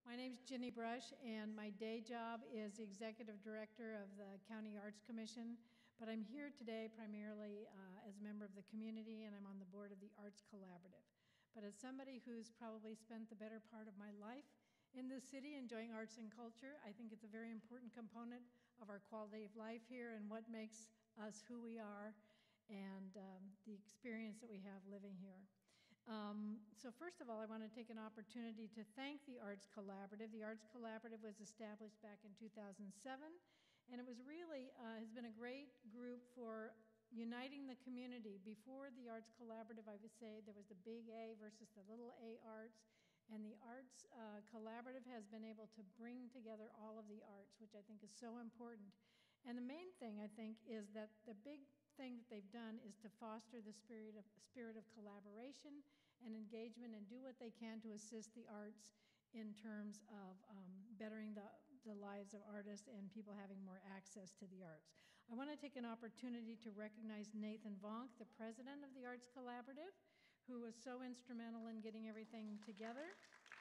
My name is Ginny Brush, and my day job is the Executive Director of the County Arts Commission, but I'm here today primarily as a member of the community, and I'm on the board of the Arts Collaborative. But as somebody who's probably spent the better part of my life in this city enjoying arts and culture, I think it's a very important component of our quality of life here and what makes us who we are and the experience that we have living here. So first of all, I want to take an opportunity to thank the Arts Collaborative. The Arts Collaborative was established back in 2007, and it was really, has been a great group for uniting the community. Before the Arts Collaborative, I would say there was the big A versus the little A arts, and the Arts Collaborative has been able to bring together all of the arts, which I think is so important. And the main thing, I think, is that the big thing that they've done is to foster the spirit of collaboration and engagement and do what they can to assist the arts in terms of bettering the lives of artists and people having more access to the arts. I want to take an opportunity to recognize Nathan Vonk, the president of the Arts Collaborative, who was so instrumental in getting everything together.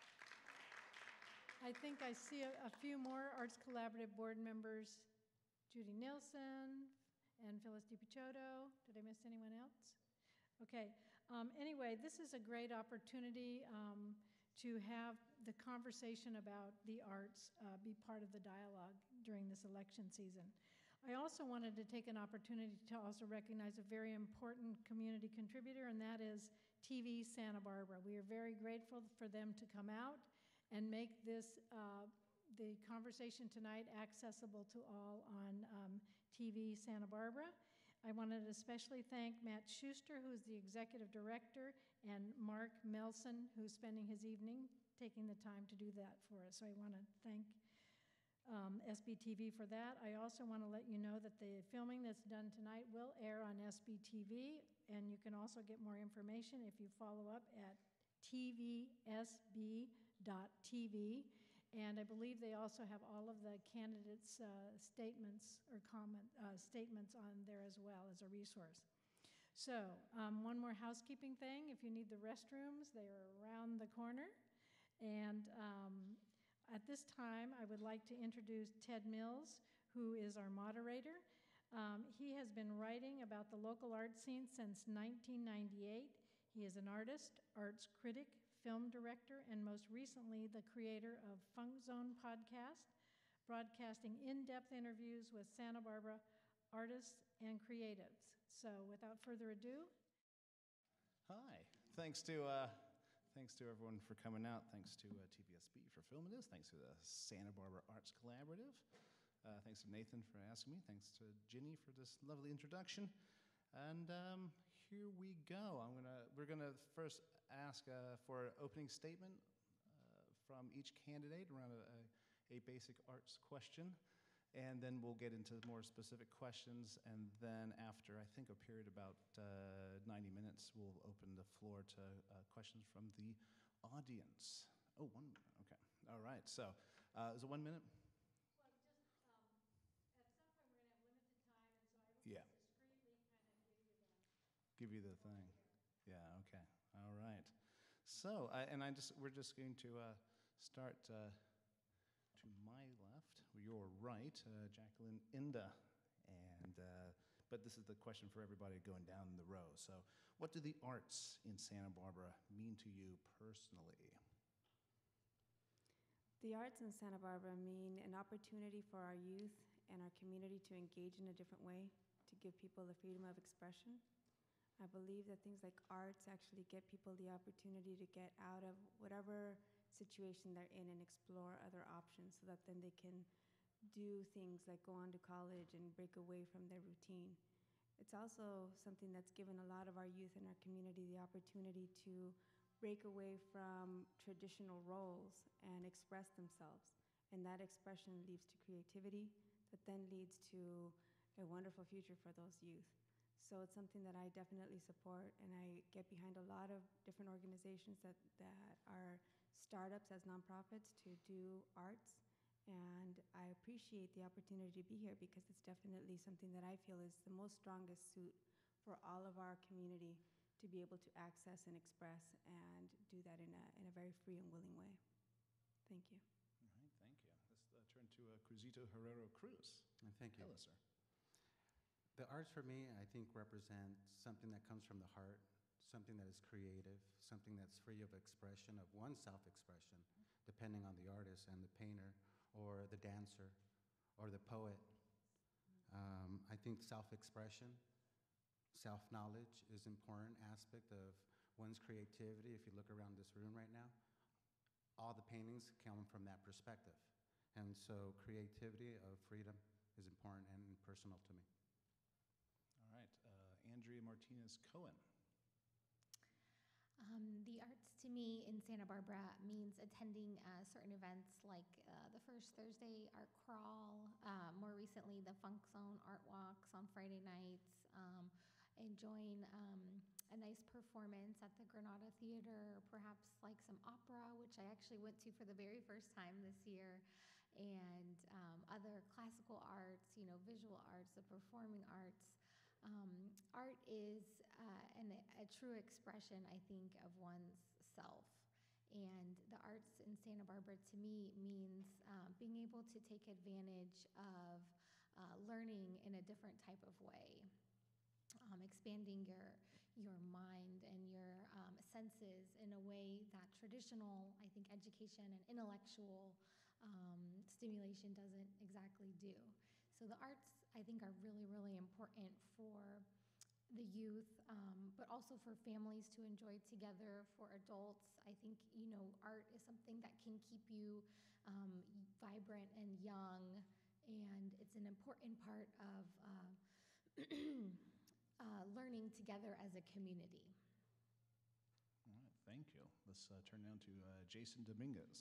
I think I see a few more Arts Collaborative board members, Judy Nilsson, and Phyllis DiPiccioto. Did I miss anyone else? Okay. Anyway, this is a great opportunity to have the conversation about the arts be part of the dialogue during this election season. I also wanted to take an opportunity to also recognize a very important community contributor, and that is TV Santa Barbara. We are very grateful for them to come out and make this the conversation tonight accessible to all on TV Santa Barbara. I wanted to especially thank Matt Schuster, who's the executive director, and Mark Melson, who's spending his evening taking the time to do that for us. So I want to thank SBTV for that. I also want to let you know that the filming that's done tonight will air on SBTV, and you can also get more information if you follow up at tvsb.tv. And I believe they also have all of the candidates' statements or statements on there as well as a resource. So one more housekeeping thing. If you need the restrooms, they are around the corner. And at this time, I would like to introduce Ted Mills, who is our moderator. He has been writing about the local art scene since 1998. He is an artist, arts critic, film director, and most recently the creator of Funk Zone podcast, broadcasting in-depth interviews with Santa Barbara artists and creatives. So without further ado. Hi, thanks to everyone for coming out. Thanks to TVSB for filming this. Thanks to the Santa Barbara Arts Collaborative. Thanks to Nathan for asking me. Thanks to Ginny for this lovely introduction. And here we go. We're gonna first ask for an opening statement from each candidate around a basic arts question, and then we'll get into more specific questions. And then after I think a period about 90 minutes, we'll open the floor to questions from the audience. Oh, 1 minute. Okay. All right. So is it 1 minute? Well, just at some point we're gonna have limited time, and so I will. Yeah. Give you the thing. Yeah, okay. All right. So, we're just going to start to my left, your right, Jacqueline Inda. But this is the question for everybody going down the row. So, what do the arts in Santa Barbara mean to you personally? The arts in Santa Barbara mean an opportunity for our youth and our community to engage in a different way, to give people the freedom of expression. I believe that things like arts actually get people the opportunity to get out of whatever situation they're in and explore other options so that then they can do things like go on to college and break away from their routine. It's also something that's given a lot of our youth in our community the opportunity to break away from traditional roles and express themselves. And that expression leads to creativity that then leads to a wonderful future for those youth. So it's something that I definitely support, and I get behind a lot of different organizations that are startups as nonprofits to do arts, and I appreciate the opportunity to be here because it's definitely something that I feel is the most strongest suit for all of our community to be able to access and express and do that in a very free and willing way. Thank you. All right, thank you. Let's turn to Cruzito Herrero Cruz. And thank you. Hello, sir. The arts for me, I think, represent something that comes from the heart, something that is creative, something that's free of expression, of one's self-expression, depending on the artist and the painter or the dancer or the poet. I think self-expression, self-knowledge is an important aspect of one's creativity. If you look around this room right now, all the paintings come from that perspective. And so creativity of freedom is important and personal to me. All right, Andrea Martinez Cohen. The arts to me in Santa Barbara means attending certain events like the First Thursday Art Crawl, more recently the Funk Zone Art Walks on Friday nights, enjoying a nice performance at the Granada Theater, perhaps like some opera, which I actually went to for the very first time this year, and other classical arts, visual arts, the performing arts. Art is a true expression, I think, of one's self. And the arts in Santa Barbara, to me, means being able to take advantage of learning in a different type of way, expanding your mind and your senses in a way that traditional, I think, education and intellectual stimulation doesn't exactly do. So the arts, I think, are really, really important for the youth, but also for families to enjoy together, for adults. I think, art is something that can keep you vibrant and young, and it's an important part of learning together as a community. All right, thank you. Let's turn now to Jason Dominguez.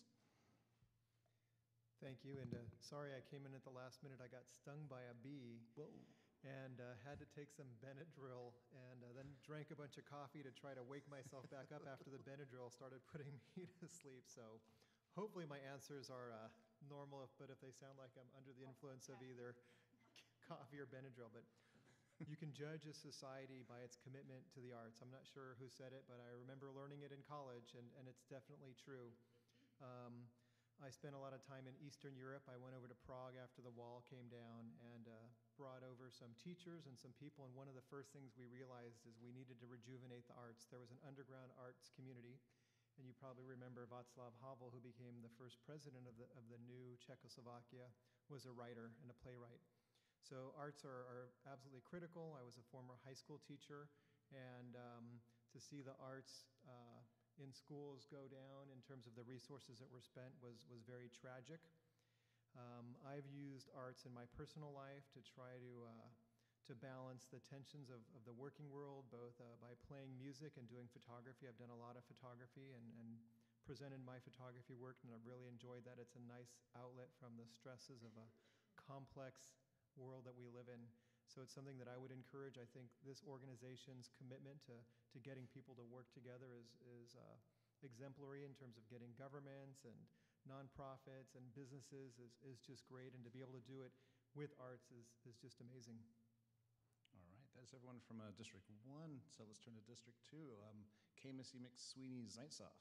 Thank you, and sorry I came in at the last minute. I got stung by a bee. Whoa. And had to take some Benadryl, and then drank a bunch of coffee to try to wake myself back up after the Benadryl started putting me to sleep. So hopefully my answers are normal, but if they sound like I'm under the influence of either coffee or Benadryl. But you can judge a society by its commitment to the arts. I'm not sure who said it, but I remember learning it in college, and it's definitely true. I spent a lot of time in Eastern Europe. I went over to Prague after the wall came down and brought over some teachers and some people. And one of the first things we realized is we needed to rejuvenate the arts. There was an underground arts community. And you probably remember Václav Havel, who became the first president of the new Czechoslovakia, was a writer and a playwright. So arts are absolutely critical. I was a former high school teacher. And to see the arts in schools go down in terms of the resources that were spent was very tragic. I've used arts in my personal life to try to balance the tensions of the working world, both by playing music and doing photography. I've done a lot of photography and presented my photography work, and I've really enjoyed that. It's a nice outlet from the stresses of a complex world that we live in. So it's something that I would encourage. I think this organization's commitment to getting people to work together is exemplary in terms of getting governments and nonprofits and businesses is just great. And to be able to do it with arts is just amazing. All right, that's everyone from District 1. So let's turn to District 2. Kamisi McSweeney Zaitsev.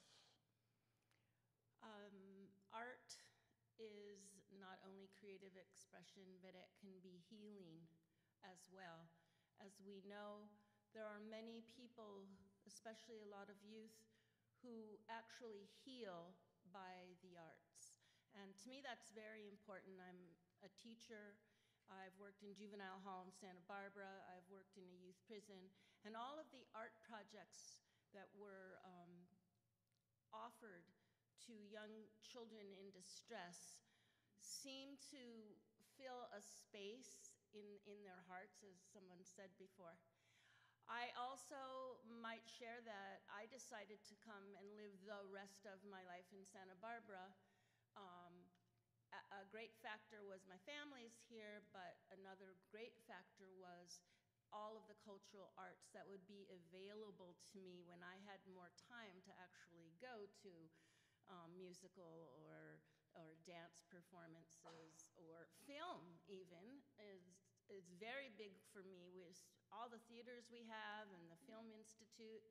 Art is not only creative expression, but it can be healing as well. As we know, there are many people, especially a lot of youth, who actually heal by the arts. And to me, that's very important. I'm a teacher. I've worked in juvenile hall in Santa Barbara. I've worked in a youth prison. And all of the art projects that were offered to young children in distress seem to fill a space in their hearts, as someone said before. I also might share that I decided to come and live the rest of my life in Santa Barbara. A great factor was my family's here, but another great factor was all of the cultural arts that would be available to me when I had more time to actually go to musical or dance performances or film even is very big for me with all the theaters we have and the Film Institute.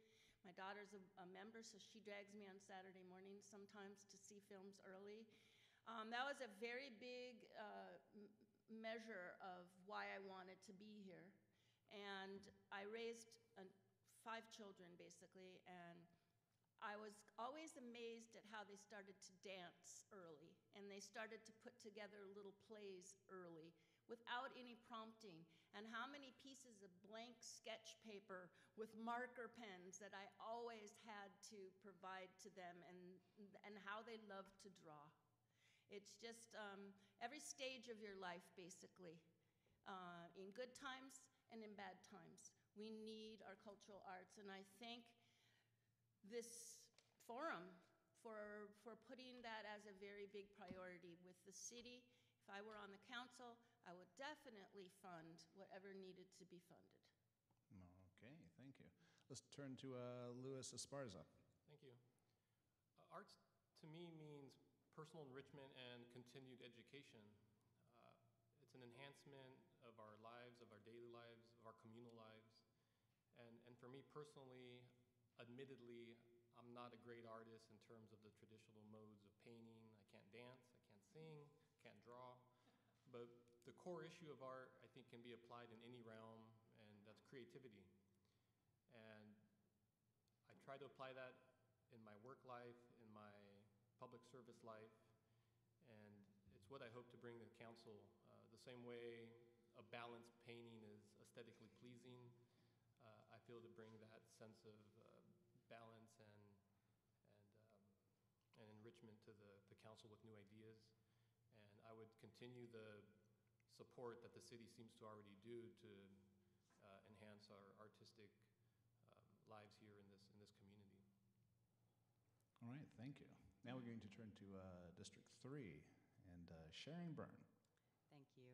My daughter's a member, so she drags me on Saturday mornings sometimes to see films early. That was a very big measure of why I wanted to be here. And I raised 5 children, basically, and I was always amazed at how they started to dance early, and they started to put together little plays early without any prompting, and how many pieces of blank sketch paper with marker pens that I always had to provide to them, and how they loved to draw. It's just every stage of your life, basically, in good times and in bad times. We need our cultural arts, and I thank this forum for putting that as a very big priority with the city. If I were on the council, I would definitely fund whatever needed to be funded. Okay, thank you. Let's turn to Luis Esparza. Thank you. Arts to me means personal enrichment and continued education. It's an enhancement of our lives, of our daily lives, of our communal lives. And for me personally, admittedly, I'm not a great artist in terms of the traditional modes of painting. I can't dance, I can't sing, can't draw. But the core issue of art, I think, can be applied in any realm, and that's creativity. And I try to apply that in my work life, in my public service life, and it's what I hope to bring to the council. The same way a balanced painting is aesthetically pleasing, I feel to bring that sense of balance and enrichment to the council with new ideas. And I would continue the support that the city seems to already do to enhance our artistic lives here in this community. All right, thank you. Now we're going to turn to District 3 and Sharon Byrne. Thank you.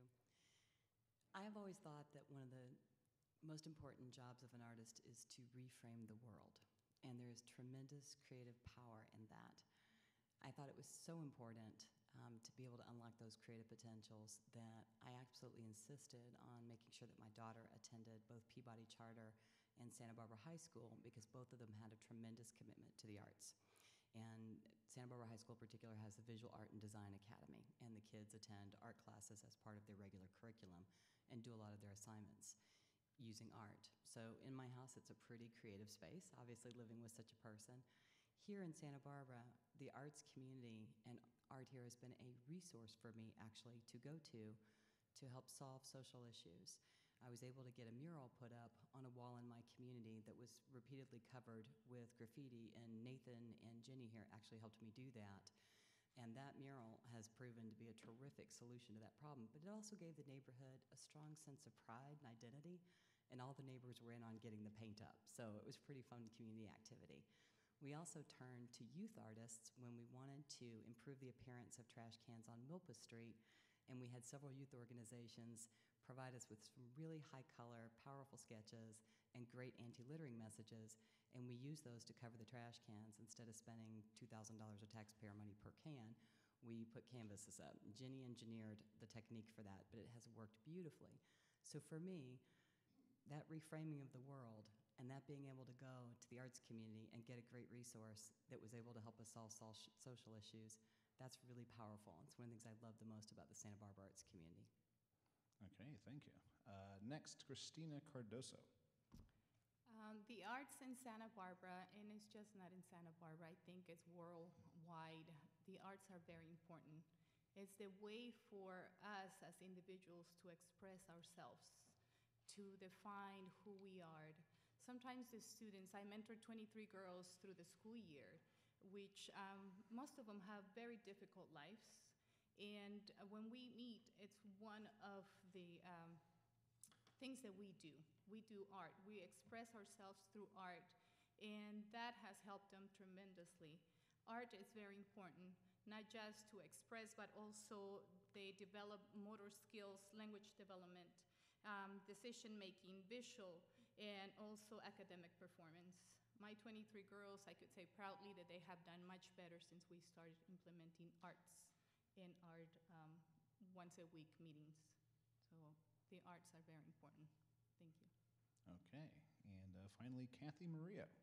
I have always thought that one of the most important jobs of an artist is to reframe the world, and there is tremendous creative power in that. I thought it was so important to be able to unlock those creative potentials that I absolutely insisted on making sure that my daughter attended both Peabody Charter and Santa Barbara High School, because both of them had a tremendous commitment to the arts. And Santa Barbara High School in particular has the Visual Art and Design Academy, and the kids attend art classes as part of their regular curriculum and do a lot of their assignments using art. So in my house, it's a pretty creative space, obviously living with such a person. Here in Santa Barbara, the arts community and art here has been a resource for me, actually, to go to help solve social issues. I was able to get a mural put up on a wall in my community that was repeatedly covered with graffiti, and Nathan and Jenny here actually helped me do that. And that mural has proven to be a terrific solution to that problem, but it also gave the neighborhood a strong sense of pride and identity, and all the neighbors were in on getting the paint up. So it was pretty fun community activity. We also turned to youth artists when we wanted to improve the appearance of trash cans on Milpa Street, and we had several youth organizations provide us with some really high color, powerful sketches and great anti-littering messages, and we used those to cover the trash cans. Instead of spending $2,000 of taxpayer money per can, we put canvases up. Jenny engineered the technique for that, but it has worked beautifully. So for me, that reframing of the world and that being able to go to the arts community and get a great resource that was able to help us solve social issues, that's really powerful. It's one of the things I love the most about the Santa Barbara arts community. Okay, thank you. Next, Christina Cardoso. The arts in Santa Barbara, and it's just not in Santa Barbara, I think it's worldwide. The arts are very important. It's the way for us as individuals to express ourselves, to define who we are. Sometimes the students, I mentor 23 girls through the school year, which most of them have very difficult lives. And when we meet, it's one of the things that we do. We do art. We express ourselves through art, and that has helped them tremendously. Art is very important, not just to express, but also they develop motor skills, language development, decision-making, visual, and also academic performance. My 23 girls, I could say proudly that they have done much better since we started implementing arts in our once-a-week meetings. So the arts are very important. Thank you. Okay, and finally, Kathy Maria.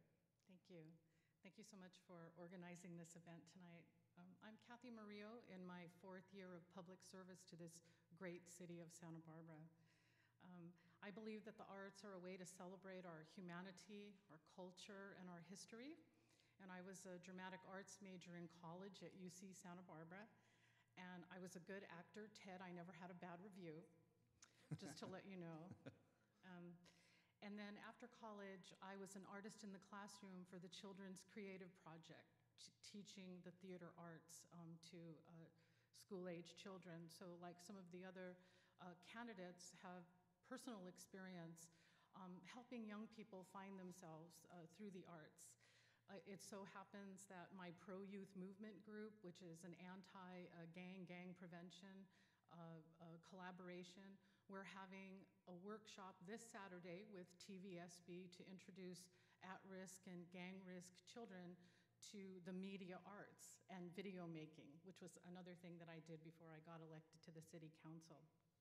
Thank you. Thank you so much for organizing this event tonight. I'm Kathy Murillo in my 4th year of public service to this great city of Santa Barbara. I believe that the arts are a way to celebrate our humanity, our culture, and our history. And I was a dramatic arts major in college at UC Santa Barbara. And I was a good actor. Ted, I never had a bad review, just to let you know. And then after college, I was an artist in the classroom for the Children's Creative Project, teaching the theater arts to school-age children. So like some of the other candidates have personal experience helping young people find themselves through the arts. It so happens that my pro-youth movement group, which is an anti-gang prevention collaboration, we're having a workshop this Saturday with TVSB to introduce at-risk and gang-risk children to the media arts and video making, which was another thing that I did before I got elected to the city council.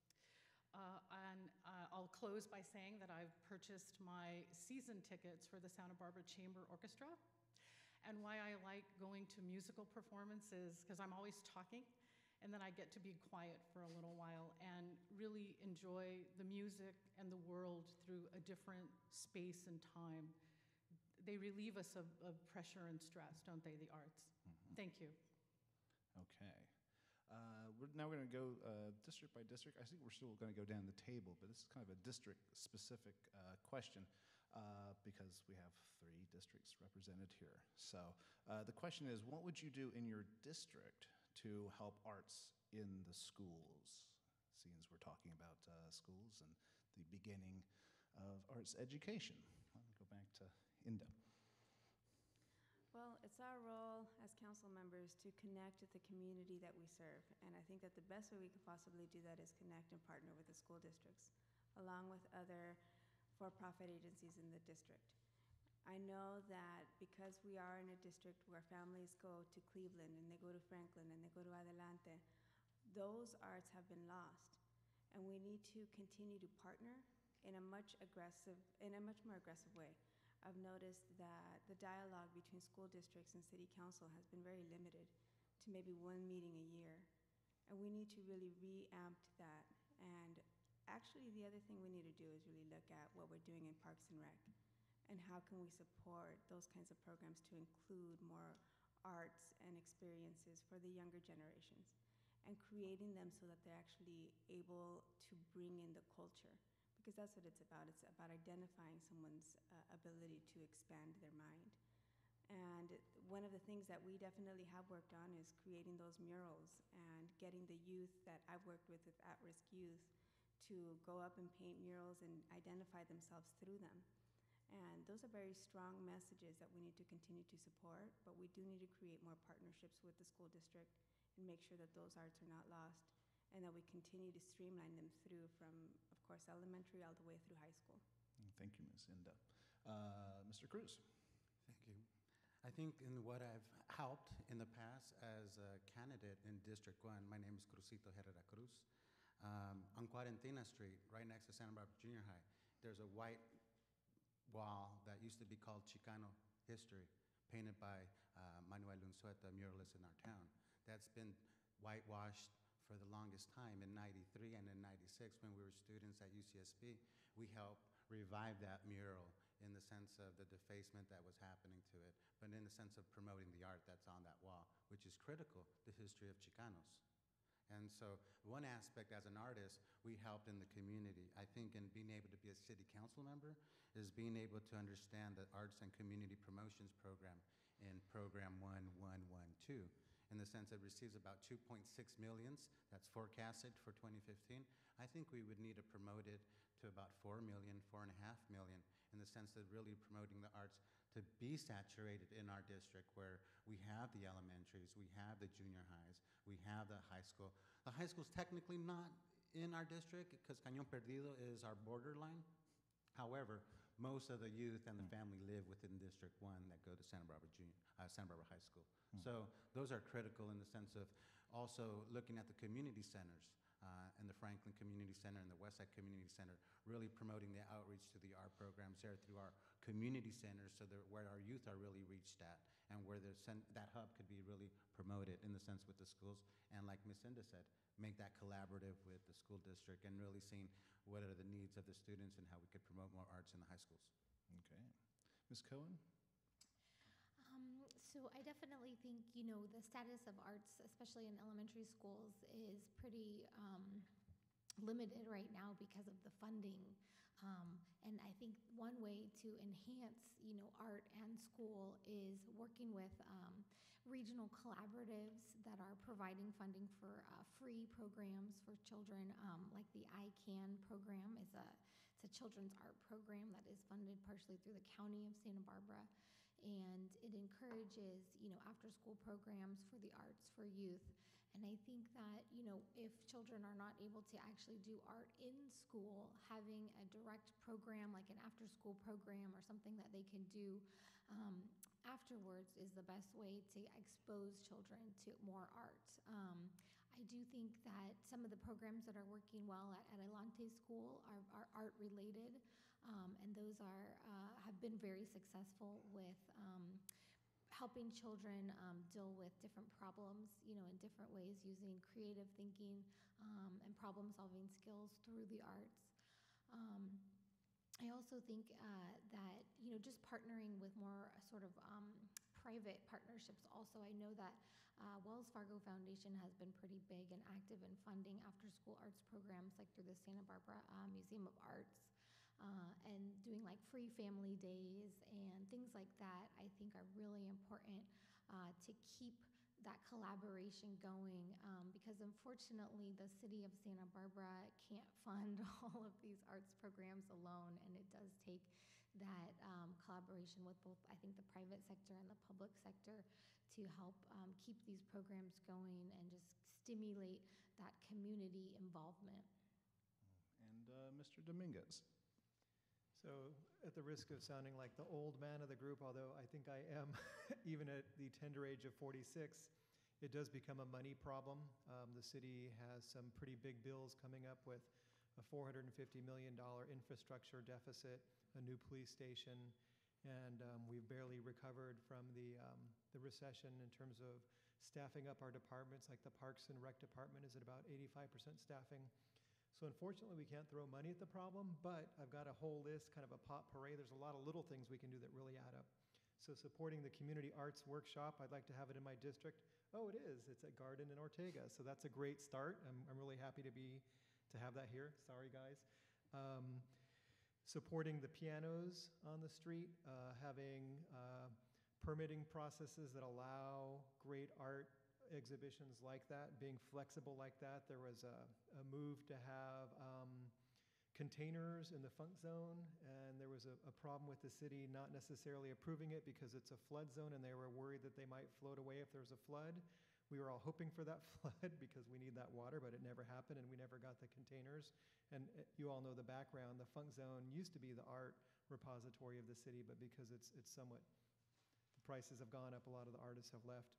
I'll close by saying that I've purchased my season tickets for the Santa Barbara Chamber Orchestra. And why I like going to musical performances, because I'm always talking, and then I get to be quiet for a little while and really enjoy the music and the world through a different space and time. They relieve us of pressure and stress, don't they, the arts? Mm-hmm. Thank you. Okay. Now we're going to go district by district. I think we're still going to go down the table, but this is kind of a district-specific question because we have 3 districts represented here. So the question is, what would you do in your district to help arts in the schools, seeing as we're talking about schools and the beginning of arts education? I'll go back to Inda. Well, it's our role as council members to connect with the community that we serve. And I think that the best way we could possibly do that is connect and partner with the school districts, along with other for-profit agencies in the district. I know that because we are in a district where families go to Cleveland and they go to Franklin and they go to Adelante, those arts have been lost. And we need to continue to partner in a much more aggressive way. I've noticed that the dialogue between school districts and city council has been very limited to maybe 1 meeting a year. And we need to really re-amp that. And actually, the other thing we need to do is really look at what we're doing in Parks and Rec and how can we support those kinds of programs to include more arts and experiences for the younger generations and creating them so that they're actually able to bring in the culture. Because that's what it's about. It's about identifying someone's ability to expand their mind. And one of the things that we definitely have worked on is creating those murals and getting the youth that I've worked with at-risk youth to go up and paint murals and identify themselves through them. And those are very strong messages that we need to continue to support, but we do need to create more partnerships with the school district and make sure that those arts are not lost and that we continue to streamline them through from, of course, elementary all the way through high school. Thank you, Ms. Inda. Mr. Cruz. Thank you. I think in what I've helped in the past as a candidate in District 1, my name is Crucito Herrera Cruz. On Cuarentena Street, right next to Santa Barbara Junior High, there's a white wall that used to be called Chicano History, painted by Manuel Unzueta, a muralist in our town. That's been whitewashed for the longest time. In '93 and in '96, when we were students at UCSB, we helped revive that mural in the sense of the defacement that was happening to it, but in the sense of promoting the art that's on that wall, which is critical, the history of Chicanos. And so one aspect as an artist, we helped in the community. I think in being able to be a city council member is being able to understand the Arts and Community Promotions Program in Program 1112, in the sense it receives about 2.6 millions that's forecasted for 2015. I think we would need to promote it to about 4 million, 4.5 million, in the sense of really promoting the arts to be saturated in our district where we have the elementaries, we have the junior highs, we have the high school. The high school's technically not in our district because Cañón Perdido is our borderline. However, most of the youth and the family live within District 1 that go to Santa Barbara High School. So those are critical in the sense of also looking at the community centers. and the Franklin Community Center and the Westside Community Center, really promoting the outreach to the art programs there through our community centers, so that where our youth are really reached at, and where that hub could be really promoted in the sense with the schools. And like Ms. Cinda said, make that collaborative with the school district and really seeing what are the needs of the students and how we could promote more arts in the high schools. Okay. Ms. Cohen? So I definitely think, the status of arts, especially in elementary schools, is pretty limited right now because of the funding. And I think one way to enhance, art and school is working with regional collaboratives that are providing funding for free programs for children, like the ICANN program it's a children's art program that is funded partially through the County of Santa Barbara. And it encourages, after-school programs for the arts for youth. And I think that, if children are not able to actually do art in school, having a direct program like an after-school program or something that they can do afterwards is the best way to expose children to more art. I do think that some of the programs that are working well at Adelante School are art-related, and those have been very successful with helping children deal with different problems, in different ways, using creative thinking and problem-solving skills through the arts. I also think that, just partnering with more sort of private partnerships also. I know that Wells Fargo Foundation has been pretty big and active in funding after-school arts programs like through the Santa Barbara Museum of Arts. And doing like free family days and things like that, I think are really important to keep that collaboration going, because unfortunately the city of Santa Barbara can't fund all of these arts programs alone, and it does take that collaboration with both, I think, the private sector and the public sector to help keep these programs going and just stimulate that community involvement. And Mr. Dominguez? So, at the risk of sounding like the old man of the group, although I think I am, even at the tender age of 46, it does become a money problem. The city has some pretty big bills coming up with a $450 million infrastructure deficit, a new police station, and we've barely recovered from the recession in terms of staffing up our departments. Like the Parks and Rec department is at about 85% staffing. So unfortunately, we can't throw money at the problem, but I've got a whole list, kind of a potpourri. There's a lot of little things we can do that really add up. So supporting the community arts workshop, I'd like to have it in my district. Oh, it is. It's at Garden in Ortega. So that's a great start. I'm really happy to have that here. Sorry, guys. Supporting the pianos on the street, having permitting processes that allow great art exhibitions like that, being flexible like that. There was a move to have containers in the funk zone, and there was a problem with the city not necessarily approving it because it's a flood zone, and they were worried that they might float away if there was a flood. We were all hoping for that flood because we need that water, but it never happened, and we never got the containers. And you all know the background. The funk zone used to be the art repository of the city, but because it's somewhat, the prices have gone up, a lot of the artists have left.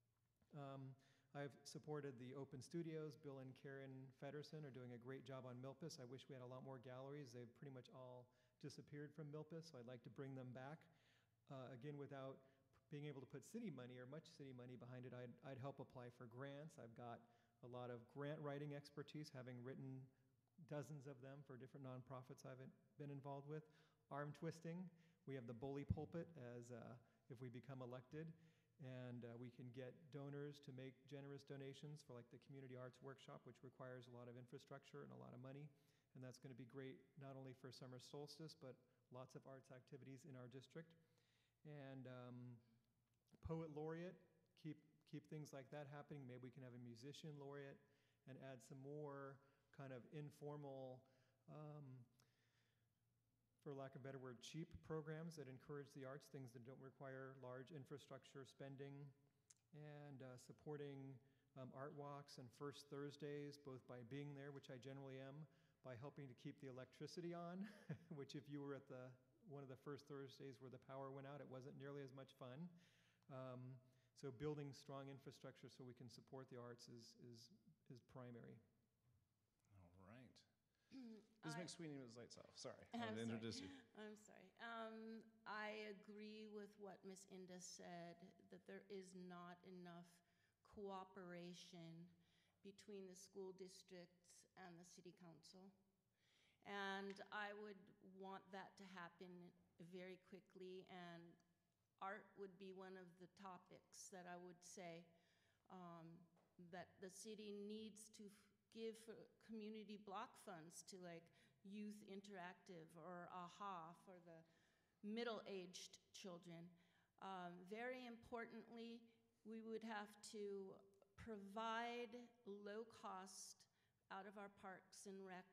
I've supported the Open Studios. Bill and Karen Feddersen are doing a great job on Milpas. I wish we had a lot more galleries. They've pretty much all disappeared from Milpas, so I'd like to bring them back. Again, without being able to put city money or much city money behind it, I'd help apply for grants. I've got a lot of grant writing expertise, having written dozens of them for different nonprofits I've been involved with. Arm twisting. We have the bully pulpit as if we become elected. And we can get donors to make generous donations for like the Community Arts Workshop, which requires a lot of infrastructure and a lot of money. And that's going to be great not only for summer solstice, but lots of arts activities in our district. And poet laureate, keep things like that happening. Maybe we can have a musician laureate and add some more kind of informal, for lack of a better word, cheap programs that encourage the arts, things that don't require large infrastructure spending, and supporting art walks and First Thursdays, both by being there, which I generally am, by helping to keep the electricity on, which if you were at one of the First Thursdays where the power went out, it wasn't nearly as much fun. So building strong infrastructure so we can support the arts is primary. Ms. I- McSweeney, Ms. Lights Off. Sorry, I I'm wanted to sorry. introduce you. I'm sorry. I agree with what Ms. Inda said, that there is not enough cooperation between the school districts and the city council. And I would want that to happen very quickly, and art would be one of the topics that I would say that the city needs to give community block funds to, like Youth Interactive or AHA for the middle-aged children. Very importantly, we would have to provide low cost out of our parks and rec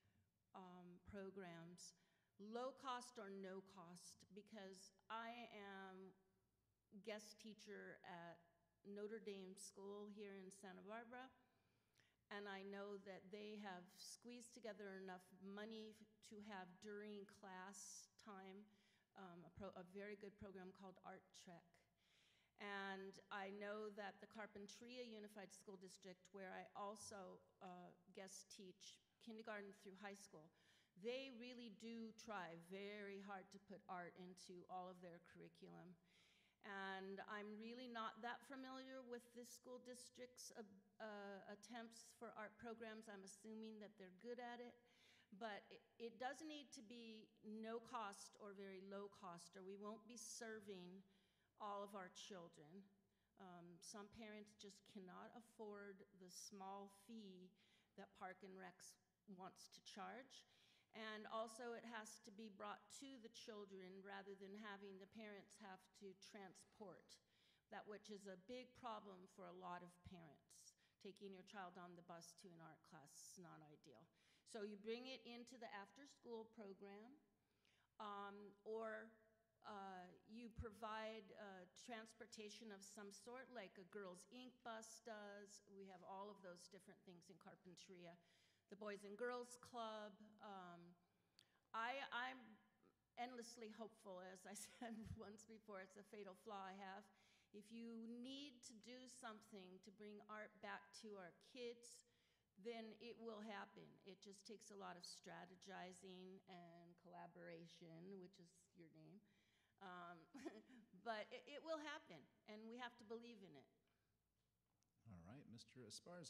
programs. Low cost or no cost, because I am guest teacher at Notre Dame School here in Santa Barbara, and I know that they have squeezed together enough money to have during class time a very good program called Art Trek. And I know that the Carpinteria Unified School District, where I also guest teach kindergarten through high school, they really do try very hard to put art into all of their curriculum. And I'm really not that familiar with this school district's attempts for art programs. I'm assuming that they're good at it. But it does need to be no cost or very low cost, or we won't be serving all of our children. Some parents just cannot afford the small fee that Park and Recs wants to charge. And also it has to be brought to the children rather than having the parents have to transport, that which is a big problem for a lot of parents. Taking your child on the bus to an art class is not ideal. So you bring it into the after-school program, or you provide transportation of some sort, like a Girls Inc. bus does. We have all of those different things in Carpinteria. The Boys and Girls Club. I'm endlessly hopeful, as I said once before, it's a fatal flaw I have. If you need to do something to bring art back to our kids, then it will happen. It just takes a lot of strategizing and collaboration, which is your name. But it will happen, and we have to believe in it. All right, Mr. Esparza.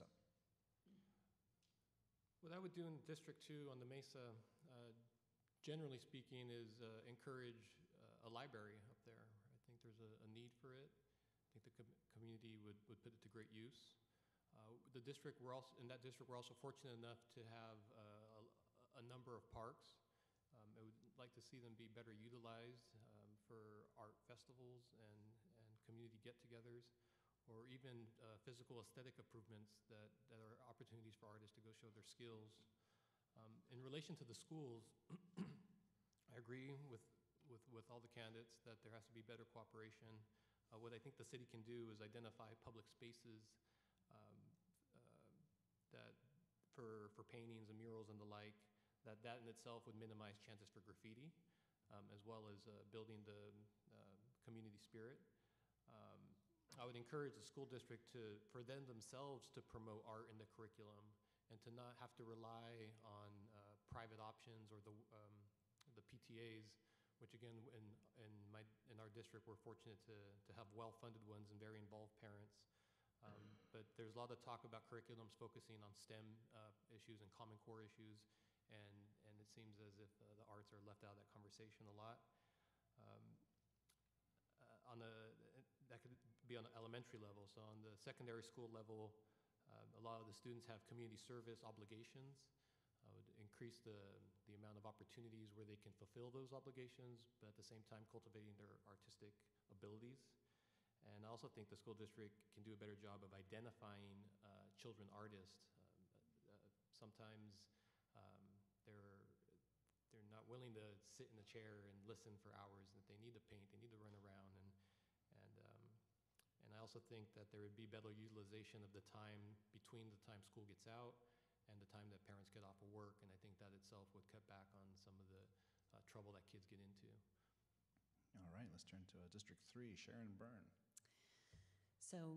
What I would do in District 2 on the Mesa, generally speaking, is encourage a library up there. I think there's a need for it. I think the community would put it to great use. The district, in that district, we're also fortunate enough to have a number of parks. I would like to see them be better utilized for art festivals and community get-togethers, or even physical aesthetic improvements that are opportunities for artists to go show their skills. In relation to the schools, I agree with all the candidates that there has to be better cooperation. What I think the city can do is identify public spaces that for paintings and murals and the like, that in itself would minimize chances for graffiti, as well as building the community spirit. I would encourage the school district for them themselves to promote art in the curriculum and to not have to rely on private options or the PTAs, which again, in our district, we're fortunate to have well-funded ones and very involved parents. But there's a lot of talk about curriculums focusing on STEM issues and Common Core issues, and it seems as if the arts are left out of that conversation a lot. That could be on the elementary level. So on the secondary school level, a lot of the students have community service obligations. I would increase the amount of opportunities where they can fulfill those obligations, but at the same time cultivating their artistic abilities. And I also think the school district can do a better job of identifying children artists. Sometimes they're not willing to sit in a chair and listen for hours, that they need to paint, they need to run around. And I also think that there would be better utilization of the time between the time school gets out and the time that parents get off of work, and I think that itself would cut back on some of the trouble that kids get into. All right, let's turn to District 3, Sharon Byrne. So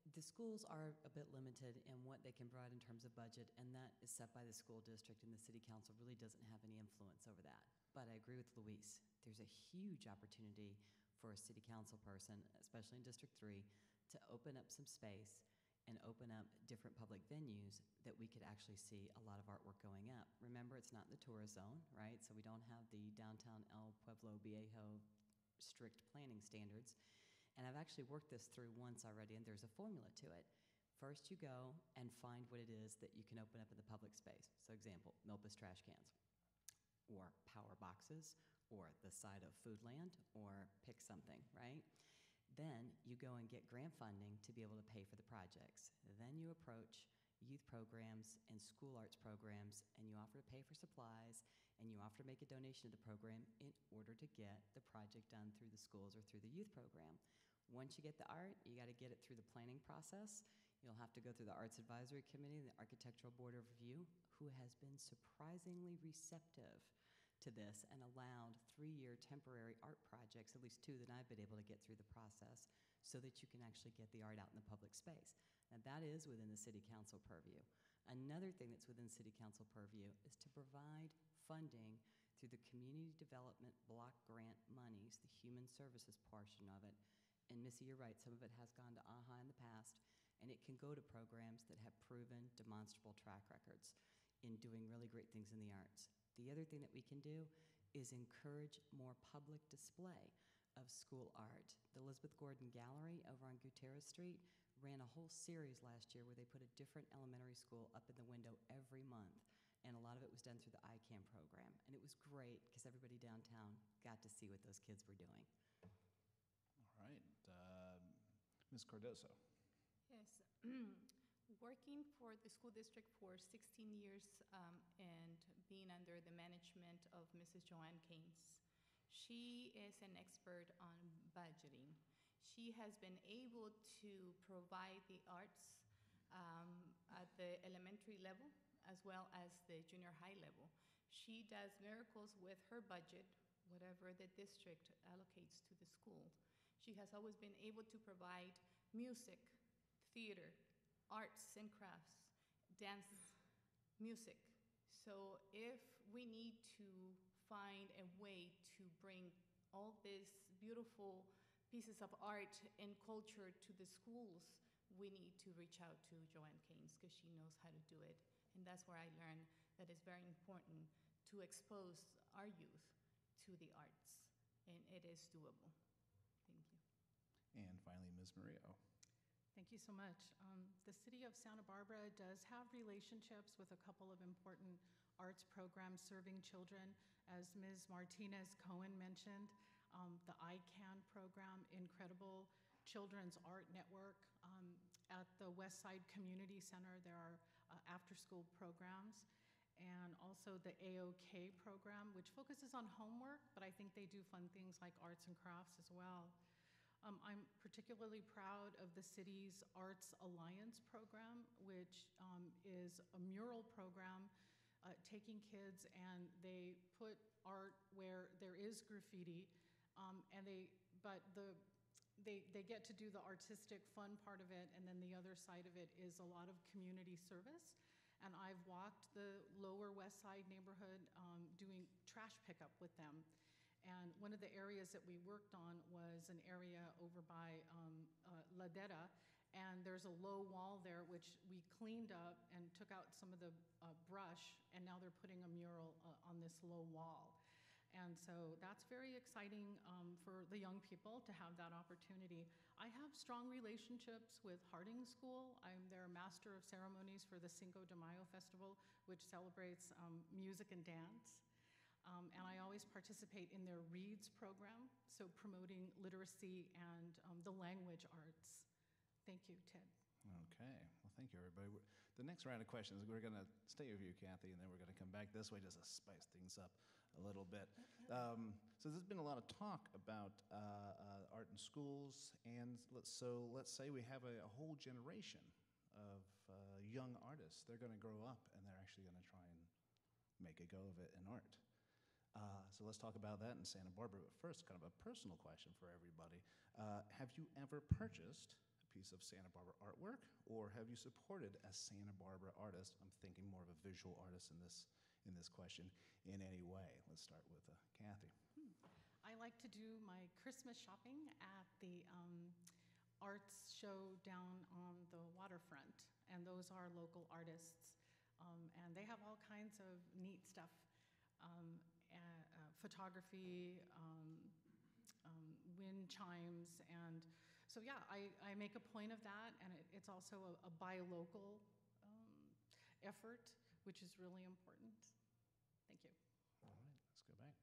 The schools are a bit limited in what they can provide in terms of budget, and that is set by the school district, and the city council really doesn't have any influence over that. But I agree with Luis. There's a huge opportunity for a city council person, especially in District 3, to open up some space and open up different public venues that we could actually see a lot of artwork going up. Remember, it's not in the tourist zone, right? So we don't have the downtown El Pueblo Viejo strict planning standards. And I've actually worked this through once already, and there's a formula to it. First, you go and find what it is that you can open up in the public space. So example, Milpas trash cans, or power boxes, or the side of Foodland, or pick something, right? Then you go and get grant funding to be able to pay for the projects. Then you approach youth programs and school arts programs, and you offer to pay for supplies, and you offer to make a donation to the program in order to get the project done through the schools or through the youth program. Once you get the art, you got to get it through the planning process. You'll have to go through the Arts Advisory Committee and the Architectural Board of Review, who has been surprisingly receptive to this and allowed 3-year temporary art projects, at least 2 that I've been able to get through the process, so that you can actually get the art out in the public space. Now, that is within the City Council purview. Another thing that's within City Council purview is to provide funding through the Community Development Block Grant monies, the human services portion of it. And Missy, you're right, some of it has gone to AHA in the past, and it can go to programs that have proven demonstrable track records in doing really great things in the arts. The other thing that we can do is encourage more public display of school art. The Elizabeth Gordon Gallery over on Gutierrez Street ran a whole series last year where they put a different elementary school up in the window every month, and a lot of it was done through the ICAM program. And it was great because everybody downtown got to see what those kids were doing. All right. Ms. Cardoso. Yes. Working for the school district for 16 years and being under the management of Mrs. Joanne Keynes, she is an expert on budgeting. She has been able to provide the arts at the elementary level as well as the junior high level. She does miracles with her budget, whatever the district allocates to the school. She has always been able to provide music, theater, arts and crafts, dance, music. So if we need to find a way to bring all these beautiful pieces of art and culture to the schools, we need to reach out to Joanne Keynes because she knows how to do it. And that's where I learned that it's very important to expose our youth to the arts, and it is doable. Thank you. And finally, Ms. Murillo. Thank you so much. The city of Santa Barbara does have relationships with a couple of important arts programs serving children. As Ms. Martinez Cohen mentioned, the ICANN program, Incredible Children's Art Network. At the West Side Community Center, there are after-school programs. And also the AOK program, which focuses on homework, but I think they do fun things like arts and crafts as well. I'm particularly proud of the city's Arts Alliance program, which is a mural program taking kids and they put art where there is graffiti, but they get to do the artistic fun part of it, and then the other side of it is a lot of community service. And I've walked the Lower West Side neighborhood doing trash pickup with them. And one of the areas that we worked on was an area over by Ladera, and there's a low wall there which we cleaned up and took out some of the brush, and now they're putting a mural on this low wall. And so that's very exciting for the young people to have that opportunity. I have strong relationships with Harding School. I'm their master of ceremonies for the Cinco de Mayo Festival, which celebrates music and dance. And I always participate in their READS program, so promoting literacy and the language arts. Thank you, Ted. Okay. Well, thank you, everybody. The next round of questions, we're going to stay with you, Kathy, and then we're going to come back this way just to spice things up a little bit. So there's been a lot of talk about art in schools, and let's say we have a whole generation of young artists. They're going to grow up, and they're actually going to try and make a go of it in art. So let's talk about that in Santa Barbara. But first, kind of a personal question for everybody. Have you ever purchased piece of Santa Barbara artwork, or have you supported a Santa Barbara artist? I'm thinking more of a visual artist in this question in any way. Let's start with Kathy. I like to do my Christmas shopping at the arts show down on the waterfront, and those are local artists. And they have all kinds of neat stuff, photography, wind chimes, and so yeah, I make a point of that, and it's also a buy local effort, which is really important. Thank you. All right, let's go back.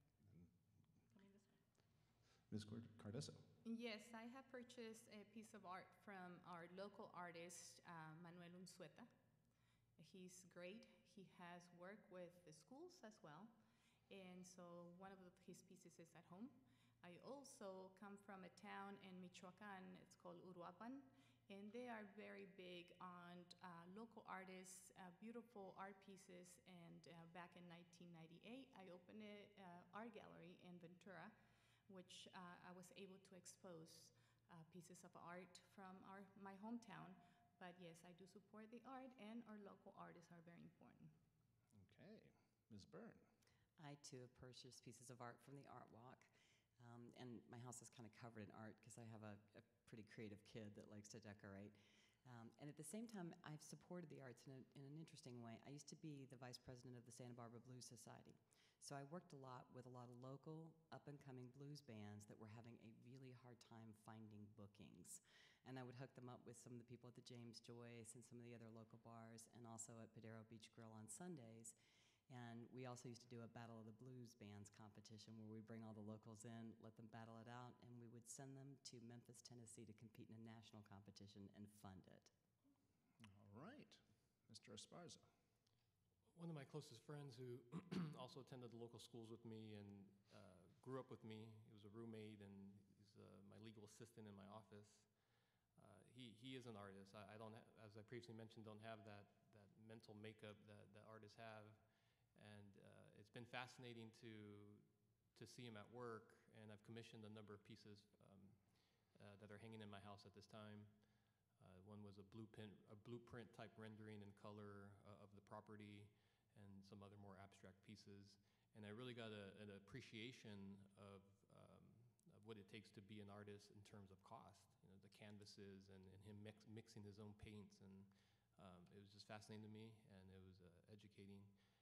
Ms. Cardoso. Yes, I have purchased a piece of art from our local artist, Manuel Unzueta. He's great. He has worked with the schools as well. And so one of his pieces is at home. I also come from a town in Michoacan, it's called Uruapan, and they are very big on local artists, beautiful art pieces. And back in 1998, I opened an art gallery in Ventura, which I was able to expose pieces of art from my hometown. But yes, I do support the art, and our local artists are very important. Okay, Ms. Byrne. I too have purchased pieces of art from the Art Walk. And my house is kind of covered in art because I have a pretty creative kid that likes to decorate. And at the same time, I've supported the arts in an interesting way. I used to be the vice president of the Santa Barbara Blues Society. So I worked a lot with a lot of local up-and-coming blues bands that were having a really hard time finding bookings. And I would hook them up with some of the people at the James Joyce and some of the other local bars, and also at Padero Beach Grill on Sundays. And we also used to do a Battle of the Blues Bands competition where we'd bring all the locals in, let them battle it out, and we would send them to Memphis, Tennessee to compete in a national competition and fund it. All right, Mr. Esparza. One of my closest friends who also attended the local schools with me and grew up with me, he was a roommate and he's my legal assistant in my office. He is an artist. I don't, as I previously mentioned, don't have that mental makeup that artists have. And it's been fascinating to see him at work, and I've commissioned a number of pieces that are hanging in my house at this time. One was a blueprint type rendering in color of the property, and some other more abstract pieces. And I really got an appreciation of what it takes to be an artist in terms of cost, you know, the canvases and him mixing his own paints. And it was just fascinating to me, and it was educating.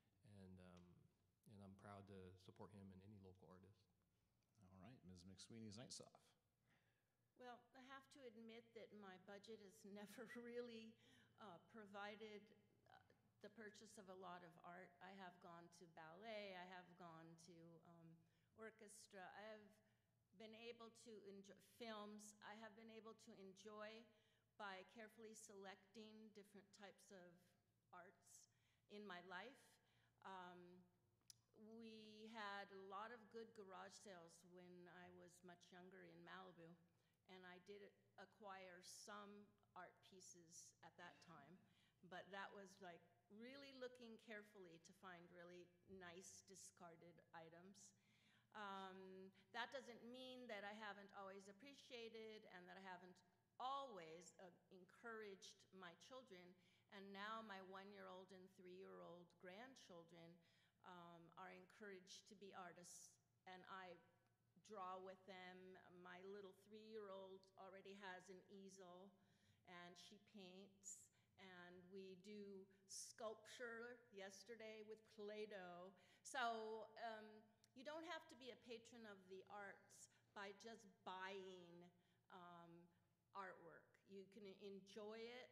And I'm proud to support him and any local artist. All right, Ms. McSweeney-Zeitzoff. Well, I have to admit that my budget has never really provided the purchase of a lot of art. I have gone to ballet, I have gone to orchestra, I have been able to enjoy films, I have been able to enjoy by carefully selecting different types of arts in my life. We had a lot of good garage sales when I was much younger in Malibu, and I did acquire some art pieces at that time, but that was like really looking carefully to find really nice discarded items. That doesn't mean that I haven't always appreciated and that I haven't always encouraged my children, and now my 1-year-old and 3-year-old grandchildren are encouraged to be artists, and I draw with them. My little 3-year-old already has an easel, and she paints, and we do sculpture yesterday with Play-Doh. So you don't have to be a patron of the arts by just buying artwork. You can enjoy it,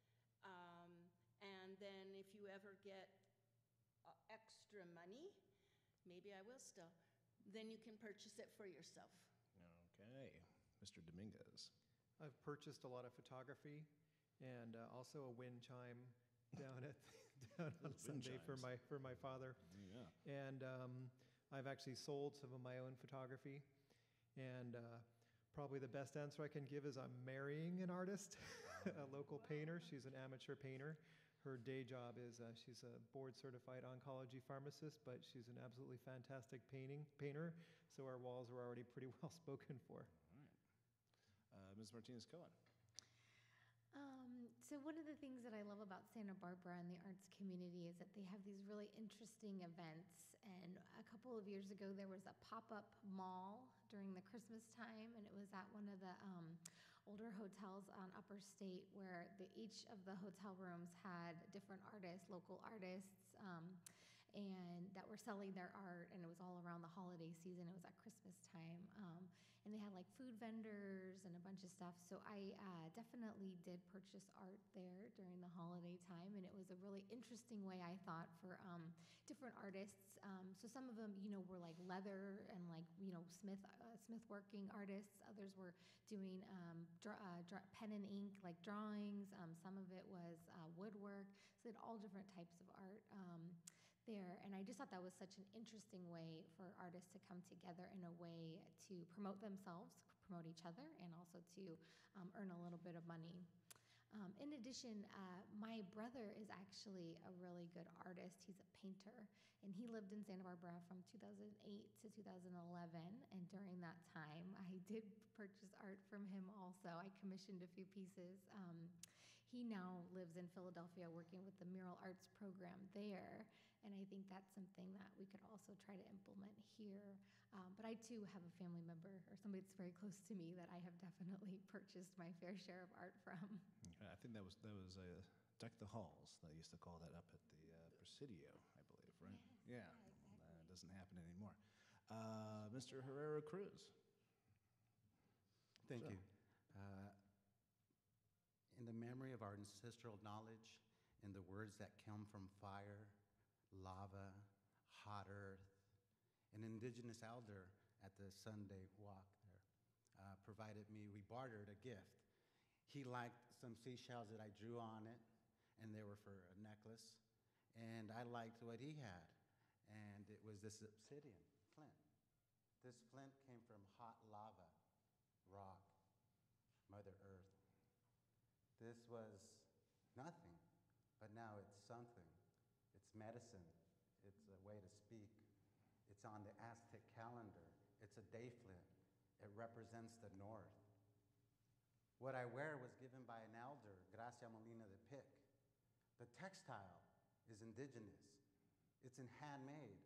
and then if you ever get extra money, maybe I will still, then you can purchase it for yourself. Okay, Mr. Dominguez. I've purchased a lot of photography and also a wind chime down on Sunday for my father. Yeah. And I've actually sold some of my own photography. And probably the best answer I can give is I'm marrying an artist, a local painter. She's an amateur painter. Her day job is she's a board-certified oncology pharmacist, but she's an absolutely fantastic painter. So our walls are already pretty well spoken for. All right. Ms. Martinez-Cohen. So one of the things that I love about Santa Barbara and the arts community is that they have these really interesting events. And a couple of years ago, there was a pop-up mall during the Christmas time, and it was at one of the older hotels on Upper State, where each of the hotel rooms had different artists, local artists, and that were selling their art. And it was all around the holiday season. It was at Christmas time. And they had like food vendors and a bunch of stuff. So I definitely did purchase art there during the holiday time, and it was a really interesting way, I thought, for different artists. So some of them, were like leather and like smith working artists. Others were doing pen and ink like drawings. Some of it was woodwork. So they had all different types of art. There, and I just thought that was such an interesting way for artists to come together in a way to promote themselves, promote each other, and also to earn a little bit of money. In addition, my brother is actually a really good artist. He's a painter, and he lived in Santa Barbara from 2008 to 2011, and during that time, I did purchase art from him also. I commissioned a few pieces. He now lives in Philadelphia working with the Mural Arts program there. And I think that's something that we could also try to implement here. But I too have a family member or somebody that's very close to me that I have definitely purchased my fair share of art from. Okay, I think that was Deck the Halls. They used to call that up at the Presidio, I believe, right? Yes, Yeah. exactly. It doesn't happen anymore. Mr. Herrera Cruz. Thank So- you. In the memory of our ancestral knowledge, in the words that come from fire, lava, hot earth, an indigenous elder at the Sunday walk there provided me, we bartered a gift. He liked some seashells that I drew on it, and they were for a necklace. And I liked what he had, and it was this obsidian, flint. This flint came from hot lava, rock, Mother Earth. This was nothing, but now it's something. It's medicine. It's a way to speak. It's on the Aztec calendar. It's a day flint. It represents the north. What I wear was given by an elder, Gracia Molina de Pic. The textile is indigenous. It's in handmade.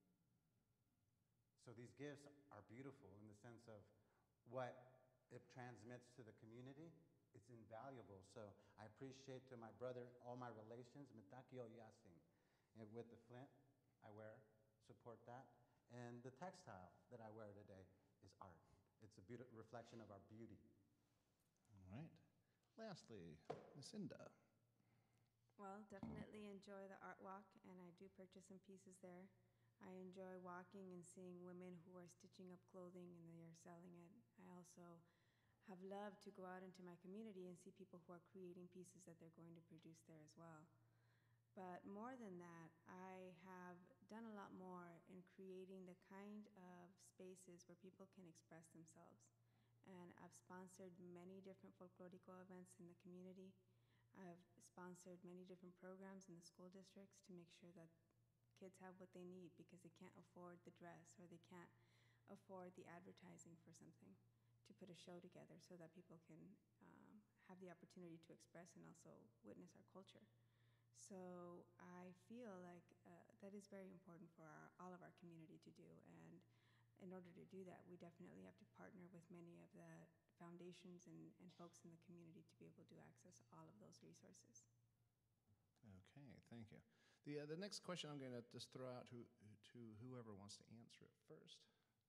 So these gifts are beautiful in the sense of what it transmits to the community. It's invaluable. So I appreciate to my brother, all my relations, Mitakio Yasin. And with the flint I wear, support that. And the textile that I wear today is art. It's a beautiful reflection of our beauty. All right. Lastly, Lucinda. Well, definitely enjoy the art walk, and I do purchase some pieces there. I enjoy walking and seeing women who are stitching up clothing and they are selling it. I also have loved to go out into my community and see people who are creating pieces that they're going to produce there as well. But more than that, I have done a lot more in creating the kind of spaces where people can express themselves. And I've sponsored many different folklorico events in the community. I've sponsored many different programs in the school districts to make sure that kids have what they need because they can't afford the dress or they can't afford the advertising for something, to put a show together so that people can have the opportunity to express and also witness our culture. So I feel like that is very important for all of our community to do. And in order to do that, we definitely have to partner with many of the foundations and folks in the community to be able to access all of those resources. Okay, thank you. The next question I'm going to just throw out to whoever wants to answer it first.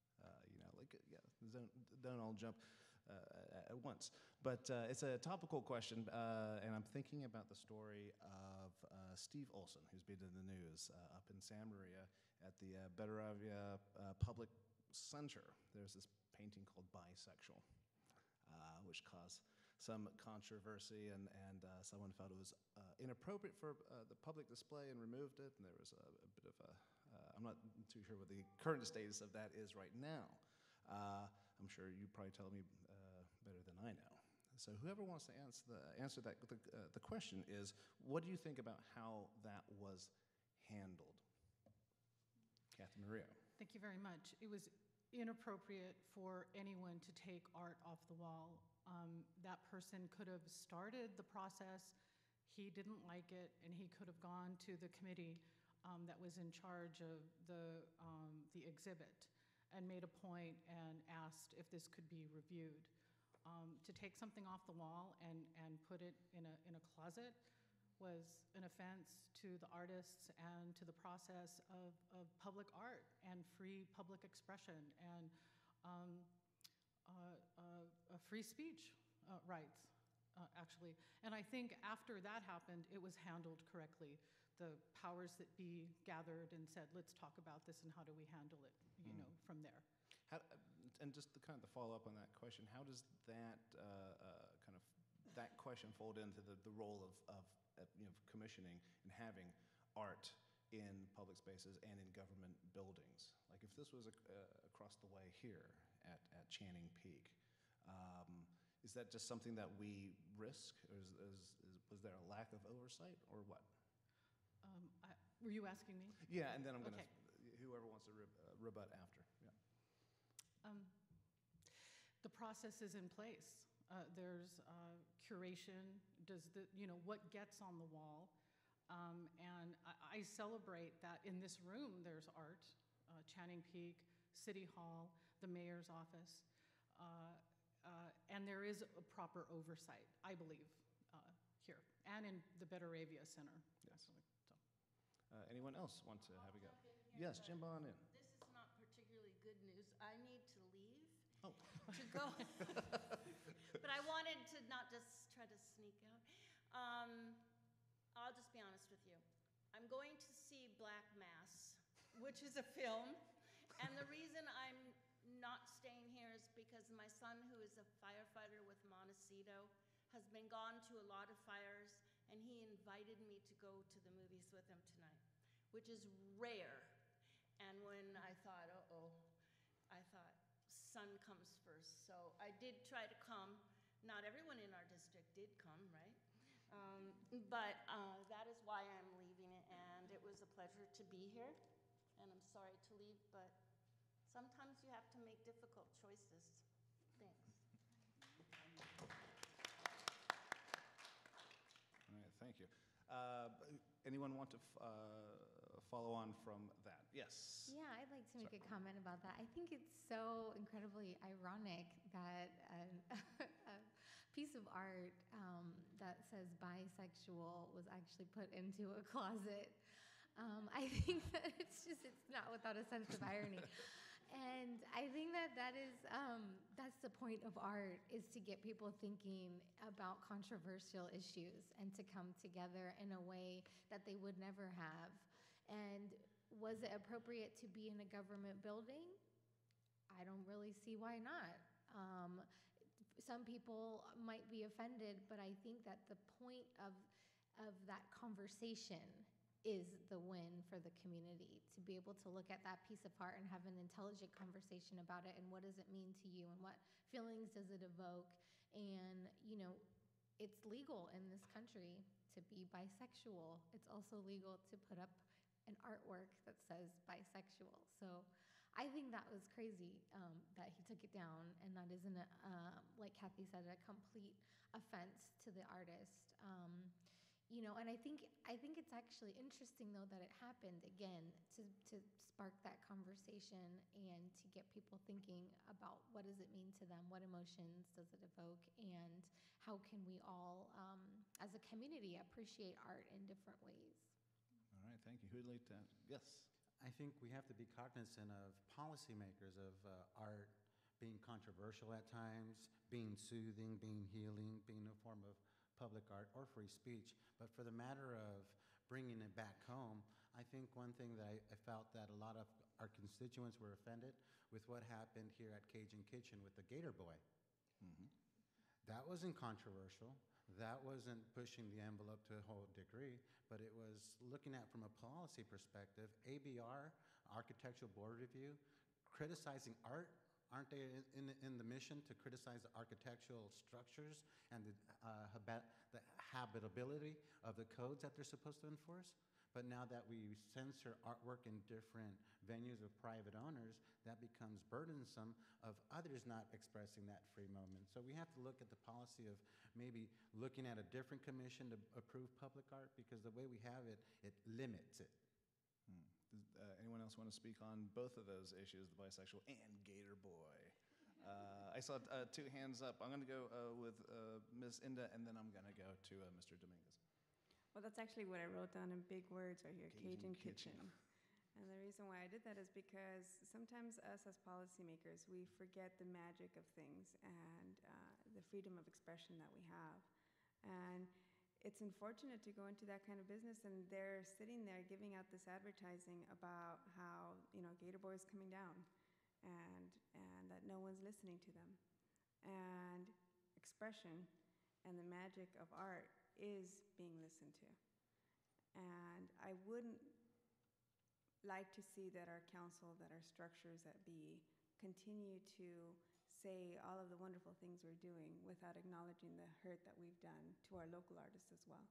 Don't all jump at once. But it's a topical question, and I'm thinking about the story of Steve Olson, who's been in the news up in San Maria at the Betaravia Public Center. There's this painting called Bisexual, which caused some controversy, and someone felt it was inappropriate for the public display and removed it, and there was a bit of a, I'm not too sure what the current status of that is right now. I'm sure you probably tell me better than I know. So whoever wants to answer that, the question is, what do you think about how that was handled? Kathy Maria. Thank you very much. It was inappropriate for anyone to take art off the wall That person could have started the process, he didn't like it, and he could have gone to the committee that was in charge of the exhibit and made a point and asked if this could be reviewed. To take something off the wall and put it in a closet was an offense to the artists and to the process of public art and free public expression and free speech rights, actually. And I think after that happened, it was handled correctly. The powers that be gathered and said, let's talk about this and how do we handle it, from there. And just to kind of follow up on that question, how does that that question fold into the role of commissioning and having art in public spaces and in government buildings? Like if this was across the way here at Channing Peak, is that just something that we risk, or was there a lack of oversight, or what? Were you asking me? Yeah, and then I'm going to, Okay. whoever wants to rebut after. Yeah. The process is in place. There's curation, what gets on the wall. And I celebrate that in this room there's art, Channing Peak, City Hall, the mayor's office, and there is a proper oversight, I believe, here, and in the Betaravia Center. Yes. Anyone else want to have a go? Yes, Jim on in. This is not particularly good news. I need to leave. Oh. To go. But I wanted to not just try to sneak out. I'll just be honest with you. I'm going to see Black Mass, which is a film. And the reason I'm not staying here is because my son, who is a firefighter with Montecito, has been gone to a lot of fires, and he invited me to go to the movies with him tonight, which is rare. And when I thought, I thought, son comes first. So I did try to come. Not everyone in our district did come, right? But that is why I'm leaving it, and it was a pleasure to be here. And I'm sorry to leave, but sometimes you have to make difficult choices. Thanks. All right, thank you. Anyone want to follow on from that? Yes. Yeah, I'd like to make a comment about that. I think it's so incredibly ironic that a piece of art that says bisexual was actually put into a closet. I think that it's not without a sense of irony. And I think that's the point of art, is to get people thinking about controversial issues and to come together in a way that they would never have. And was it appropriate to be in a government building? I don't really see why not. Some people might be offended, but I think that the point of that conversation is the win for the community, to be able to look at that piece of art and have an intelligent conversation about it, and what does it mean to you, and what feelings does it evoke. And it's legal in this country to be bisexual. It's also legal to put up an artwork that says bisexual. So I think that was crazy that he took it down, and that isn't, like Kathy said, a complete offense to the artist. And I think it's actually interesting, though, that it happened again to spark that conversation and to get people thinking about what does it mean to them, what emotions does it evoke, and how can we all, as a community, appreciate art in different ways. All right, thank you. Who'd like to? Yes. I think we have to be cognizant of policymakers of art being controversial at times, being soothing, being healing, being a form of public art or free speech. But for the matter of bringing it back home, I think one thing that I felt that a lot of our constituents were offended with what happened here at Cajun Kitchen with the Gator Boy. Mm-hmm. That wasn't controversial. That wasn't pushing the envelope to a whole degree, but it was looking at from a policy perspective. ABR, Architectural Board Review, criticizing art. Aren't they in the mission to criticize the architectural structures and the habitability of the codes that they're supposed to enforce. But now that we censor artwork in different venues of private owners, that becomes burdensome of others not expressing that free moment. So we have to look at the policy of maybe looking at a different commission to approve public art, because the way we have it, it limits it. Does anyone else want to speak on both of those issues, the bisexual and Gator Boy? I saw two hands up. I'm going to go with Ms. Inda, and then I'm going to go to Mr. Dominguez. Well, that's actually what I wrote down in big words right here, Cajun Cajun Kitchen. And the reason why I did that is because sometimes us as policymakers, we forget the magic of things and the freedom of expression that we have. And it's unfortunate to go into that kind of business and they're sitting there giving out this advertising about how, Gator Boy is coming down and that no one's listening to them. And expression and the magic of art is being listened to. And I wouldn't like to see that our council, that our structures that be, continue to say all of the wonderful things we're doing without acknowledging the hurt that we've done to our local artists as well.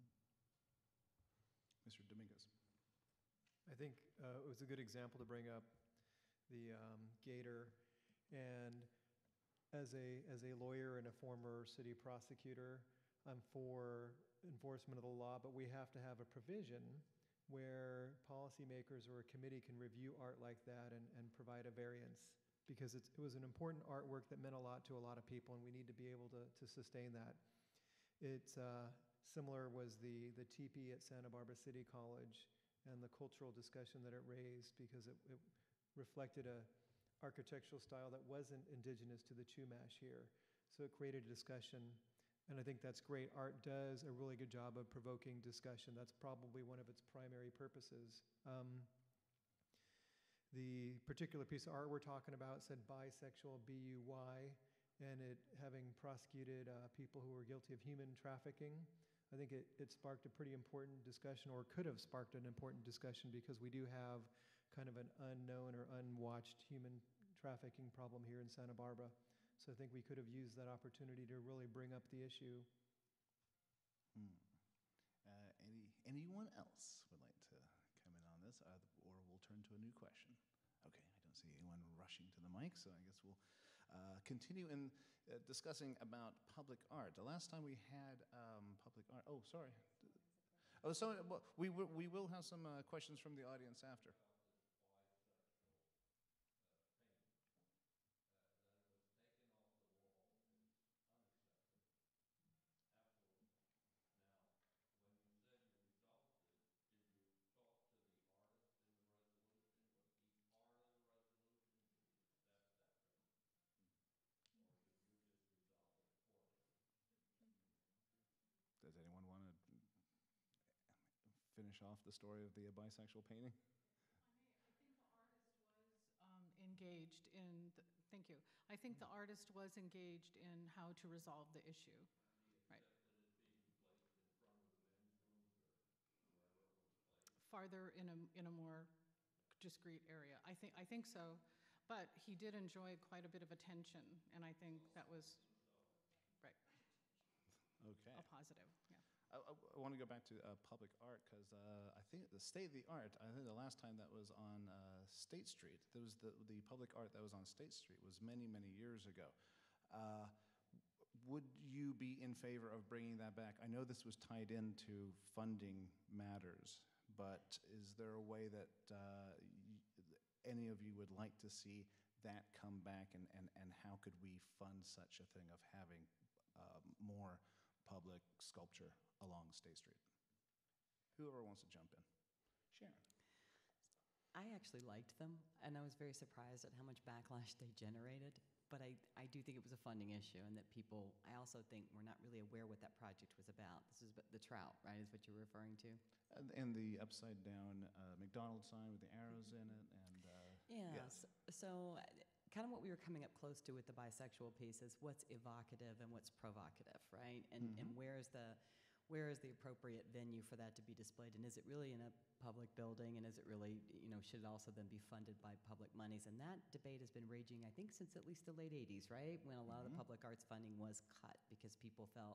Mr. Dominguez. I think it was a good example to bring up the Gator. And as a lawyer and a former city prosecutor, I'm for enforcement of the law, but we have to have a provision where policymakers or a committee can review art like that and provide a variance, because it was an important artwork that meant a lot to a lot of people, and we need to be able to sustain that. It's similar was the teepee at Santa Barbara City College and the cultural discussion that it raised, because it reflected a architectural style that wasn't indigenous to the Chumash here. So it created a discussion. And I think that's great. Art does a really good job of provoking discussion. That's probably one of its primary purposes. The particular piece of art we're talking about said bisexual, B-U-Y, and it having prosecuted people who were guilty of human trafficking. I think it sparked a pretty important discussion, or could have sparked an important discussion, because we do have kind of an unknown or unwatched human trafficking problem here in Santa Barbara. So I think we could have used that opportunity to really bring up the issue. Anyone else would like to come in on this, or we'll turn to a new question? Okay, I don't see anyone rushing to the mic, so I guess we'll continue in discussing about public art. The last time we had public art, sorry. Well, we will have some questions from the audience after. Does anyone want to finish off the story of the bisexual painting? Engaged in, thank you. I think the artist was engaged in how to resolve the issue. Right. Farther in a more discreet area. I think so, but he did enjoy quite a bit of attention, and I think that was right. Okay. A positive. Yeah. I want to go back to public art, because I think the State of the Art, I think the last time that was on State Street, there was the public art that was on State Street was many, many years ago. Would you be in favor of bringing that back? I know this was tied into funding matters, but is there a way that any of you would like to see that come back, and how could we fund such a thing of having more public sculpture along State Street? Whoever wants to jump in. Sharon. I actually liked them, and I was very surprised at how much backlash they generated. But I do think it was a funding issue, and that people, I also think, were not really aware what that project was about. This is the trout, right, is what you're referring to? And the upside-down McDonald's sign with the arrows in it. And yes. So kind of what we were coming up close to with the bisexual piece is what's evocative and what's provocative, right? And where is the appropriate venue for that to be displayed? And is it really in a public building? And is it really, should it also then be funded by public monies? And that debate has been raging, I think, since at least the late 80s, right? When a lot of the public arts funding was cut because people felt,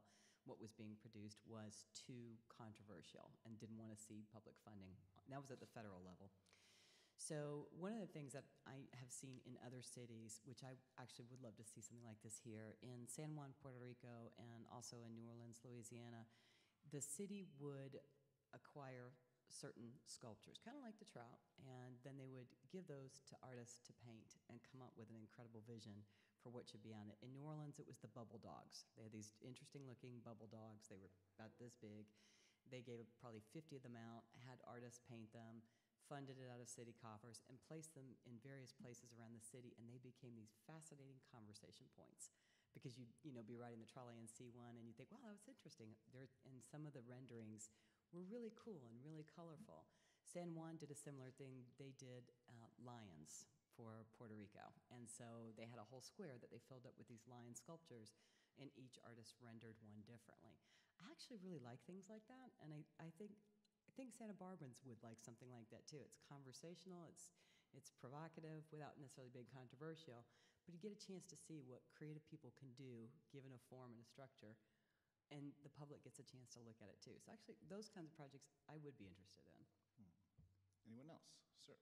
what was being produced was too controversial and didn't want to see public funding. That was at the federal level. So one of the things that I have seen in other cities, which I actually would love to see something like this here, in San Juan, Puerto Rico, and also in New Orleans, Louisiana, the city would acquire certain sculptures, kind of like the Trout, and then they would give those to artists to paint and come up with an incredible vision for what should be on it. In New Orleans, it was the bubble dogs. They had these interesting looking bubble dogs. They were about this big. They gave probably 50 of them out, had artists paint them, funded it out of city coffers, and placed them in various places around the city, and they became these fascinating conversation points. Because you'd be riding the trolley and see one, and you think, wow, that was interesting. And some of the renderings were really cool and really colorful. San Juan did a similar thing. They did lions for Puerto Rico. And so they had a whole square that they filled up with these lion sculptures, and each artist rendered one differently. I actually really like things like that, and I think Santa Barbarans would like something like that too. It's conversational, it's provocative without necessarily being controversial, but you get a chance to see what creative people can do given a form and a structure, and the public gets a chance to look at it too. So actually, those kinds of projects I would be interested in. Anyone else? Sir.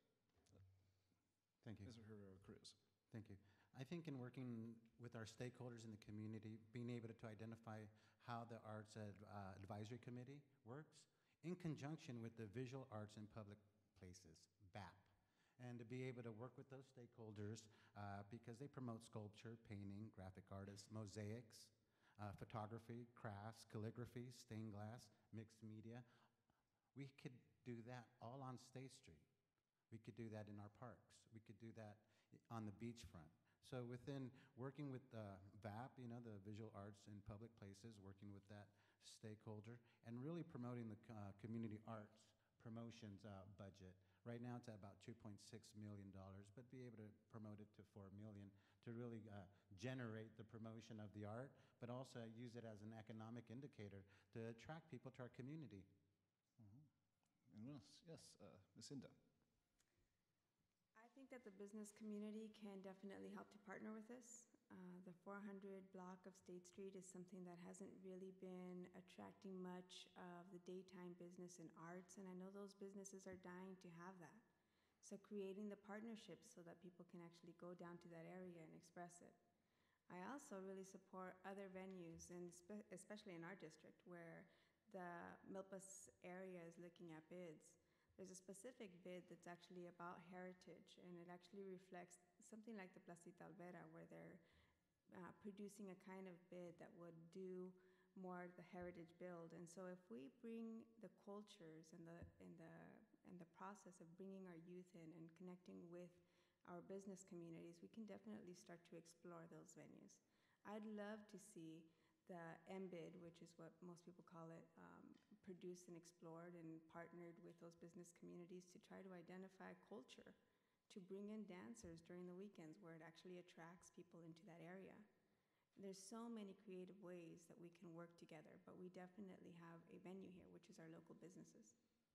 Thank you. Mr. Herrera Cruz. Thank you. I think in working with our stakeholders in the community, being able to identify how the Arts Advisory Committee works in conjunction with the Visual Arts in Public Places, VAP, and to be able to work with those stakeholders because they promote sculpture, painting, graphic artists, mosaics, photography, crafts, calligraphy, stained glass, mixed media. We could do that all on State Street. We could do that in our parks. We could do that on the beachfront. So within working with VAP, the Visual Arts in Public Places, working with that stakeholder, and really promoting the community arts promotions budget. Right now it's at about $2.6 million, but be able to promote it to $4 million to really generate the promotion of the art, but also use it as an economic indicator to attract people to our community. Anyone else? Yes, Ms. Inda. I think that the business community can definitely help to partner with us. The 400 block of State Street is something that hasn't really been attracting much of the daytime business and arts, and I know those businesses are dying to have that. So creating the partnerships so that people can actually go down to that area and express it. I also really support other venues, and especially in our district, where the Milpas area is looking at bids. There's a specific bid that's actually about heritage, and it actually reflects something like the Placita Alvera, where they're producing a kind of bid that would do more the heritage build. And so if we bring the cultures and the process of bringing our youth in and connecting with our business communities, we can definitely start to explore those venues. I'd love to see the MBID, which is what most people call it, produced and explored and partnered with those business communities to try to identify culture, to bring in dancers during the weekends where it actually attracts people into that area. There's so many creative ways that we can work together, but we definitely have a venue here, which is our local businesses.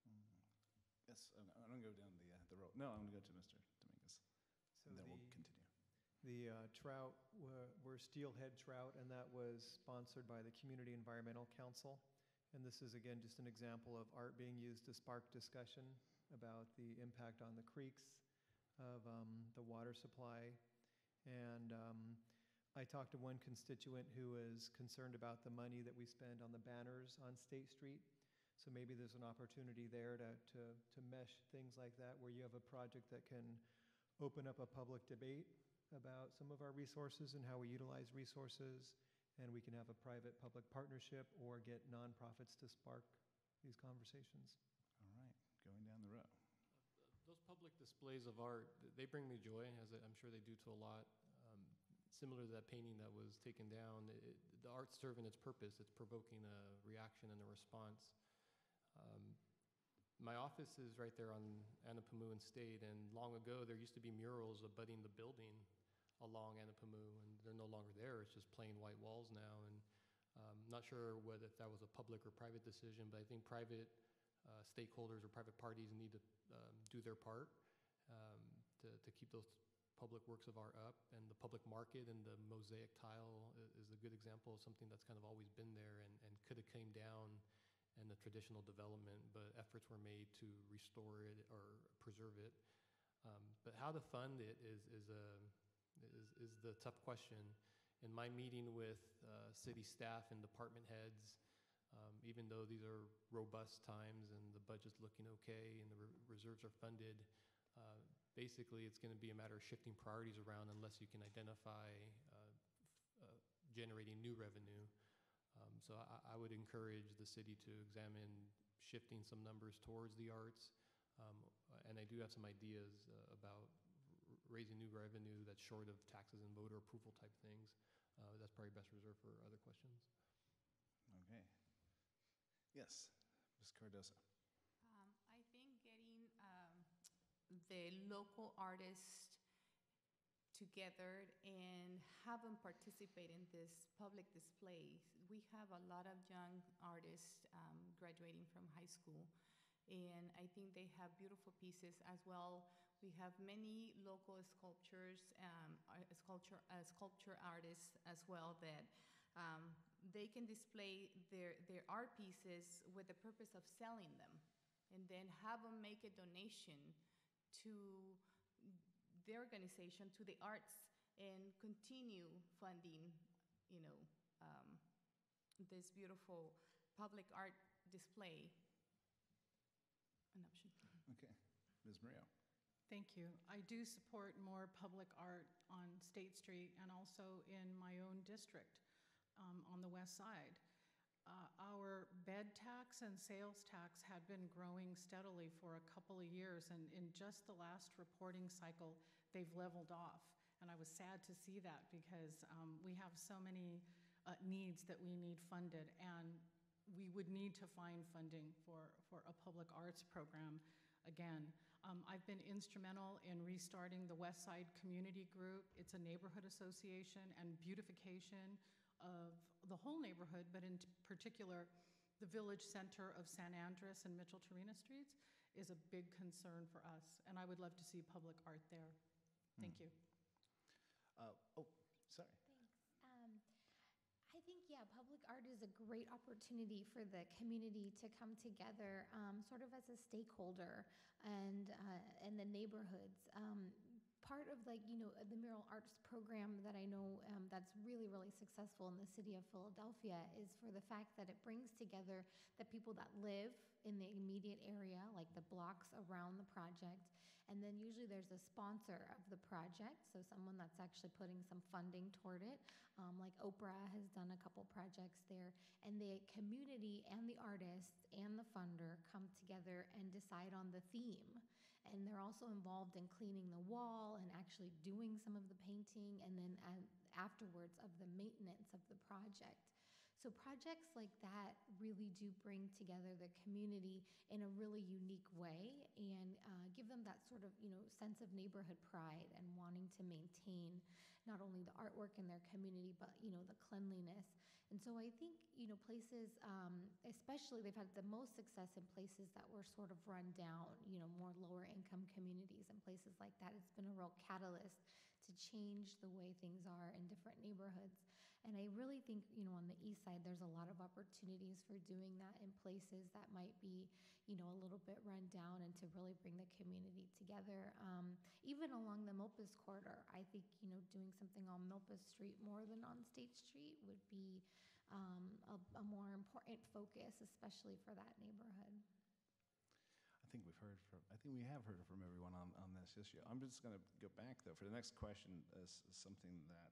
Yes, I'm going to go down the road. No, I'm going to go to Mr. Dominguez, So and then we'll continue. The trout were steelhead trout, and that was sponsored by the Community Environmental Council. And this is, again, just an example of art being used to spark discussion about the impact on the creeks of the water supply. And I talked to one constituent who is concerned about the money that we spend on the banners on State Street. So maybe there's an opportunity there to mesh things like that, where you have a project that can open up a public debate about some of our resources and how we utilize resources, and we can have a private-public partnership or get nonprofits to spark these conversations. All right, going down the row. Those public displays of art, they bring me joy, as I'm sure they do to a lot. Similar to that painting that was taken down, the art's serving its purpose. It's provoking a reaction and a response. My office is right there on Anapamu and State, and long ago there used to be murals abutting the building along Anapamu, and they're no longer there. It's just plain white walls now, and not sure whether that was a public or private decision, but I think private stakeholders or private parties need to do their part to keep those public works of art up, and the public market and the mosaic tile is a good example of something that's kind of always been there and could have came down in the traditional development, but efforts were made to restore it or preserve it. But how to fund it is the tough question. In my meeting with city staff and department heads, even though these are robust times and the budget's looking okay and the reserves are funded, basically it's going to be a matter of shifting priorities around unless you can identify generating new revenue. So I would encourage the city to examine shifting some numbers towards the arts. And I do have some ideas about raising new revenue that's short of taxes and voter approval type things. That's probably best reserved for other questions. Okay. Yes, Ms. Cardoso. I think getting the local artists together and have them participate in this public display. We have a lot of young artists graduating from high school, and I think they have beautiful pieces as well. We have many local sculpture artists as well that they can display their art pieces with the purpose of selling them, and then have them make a donation to the organization, to the arts, and continue funding, this beautiful public art display. An option. Okay. Ms. Murillo. Thank you. I do support more public art on State Street and also in my own district on the west side. Our bed tax and sales tax had been growing steadily for a couple of years, and in just the last reporting cycle, they've leveled off. And I was sad to see that because we have so many needs that we need funded, and we would need to find funding for a public arts program again. I've been instrumental in restarting the West Side Community Group. It's a neighborhood association and beautification of the whole neighborhood, but in particular, the village center of San Andres and Mitchell-Torena Streets is a big concern for us, and I would love to see public art there. Thank you. Sorry. Thanks. I think, public art is a great opportunity for the community to come together, sort of as a stakeholder and the neighborhoods. Part of the mural arts program that I know that's really, really successful in the city of Philadelphia is for the fact that it brings together the people that live in the immediate area, like the blocks around the project. And then usually there's a sponsor of the project, so someone that's actually putting some funding toward it, like Oprah has done a couple projects there. And the community and the artists and the funder come together and decide on the theme. And they're also involved in cleaning the wall and actually doing some of the painting, and then afterwards of the maintenance of the project. So projects like that really do bring together the community in a really unique way and give them that sort of, sense of neighborhood pride and wanting to maintain not only the artwork in their community, but, the cleanliness. And so I think, places, especially they've had the most success in places that were sort of run down, more lower income communities and places like that. It's been a real catalyst to change the way things are in different neighborhoods. And I really think, on the east side, there's a lot of opportunities for doing that in places that might be, a little bit run down, and to really bring the community together. Even along the Milpas corridor, I think, doing something on Milpas Street more than on State Street would be a more important focus, especially for that neighborhood. I think we have heard from everyone on this issue. I'm just going to go back, though, for the next question is something that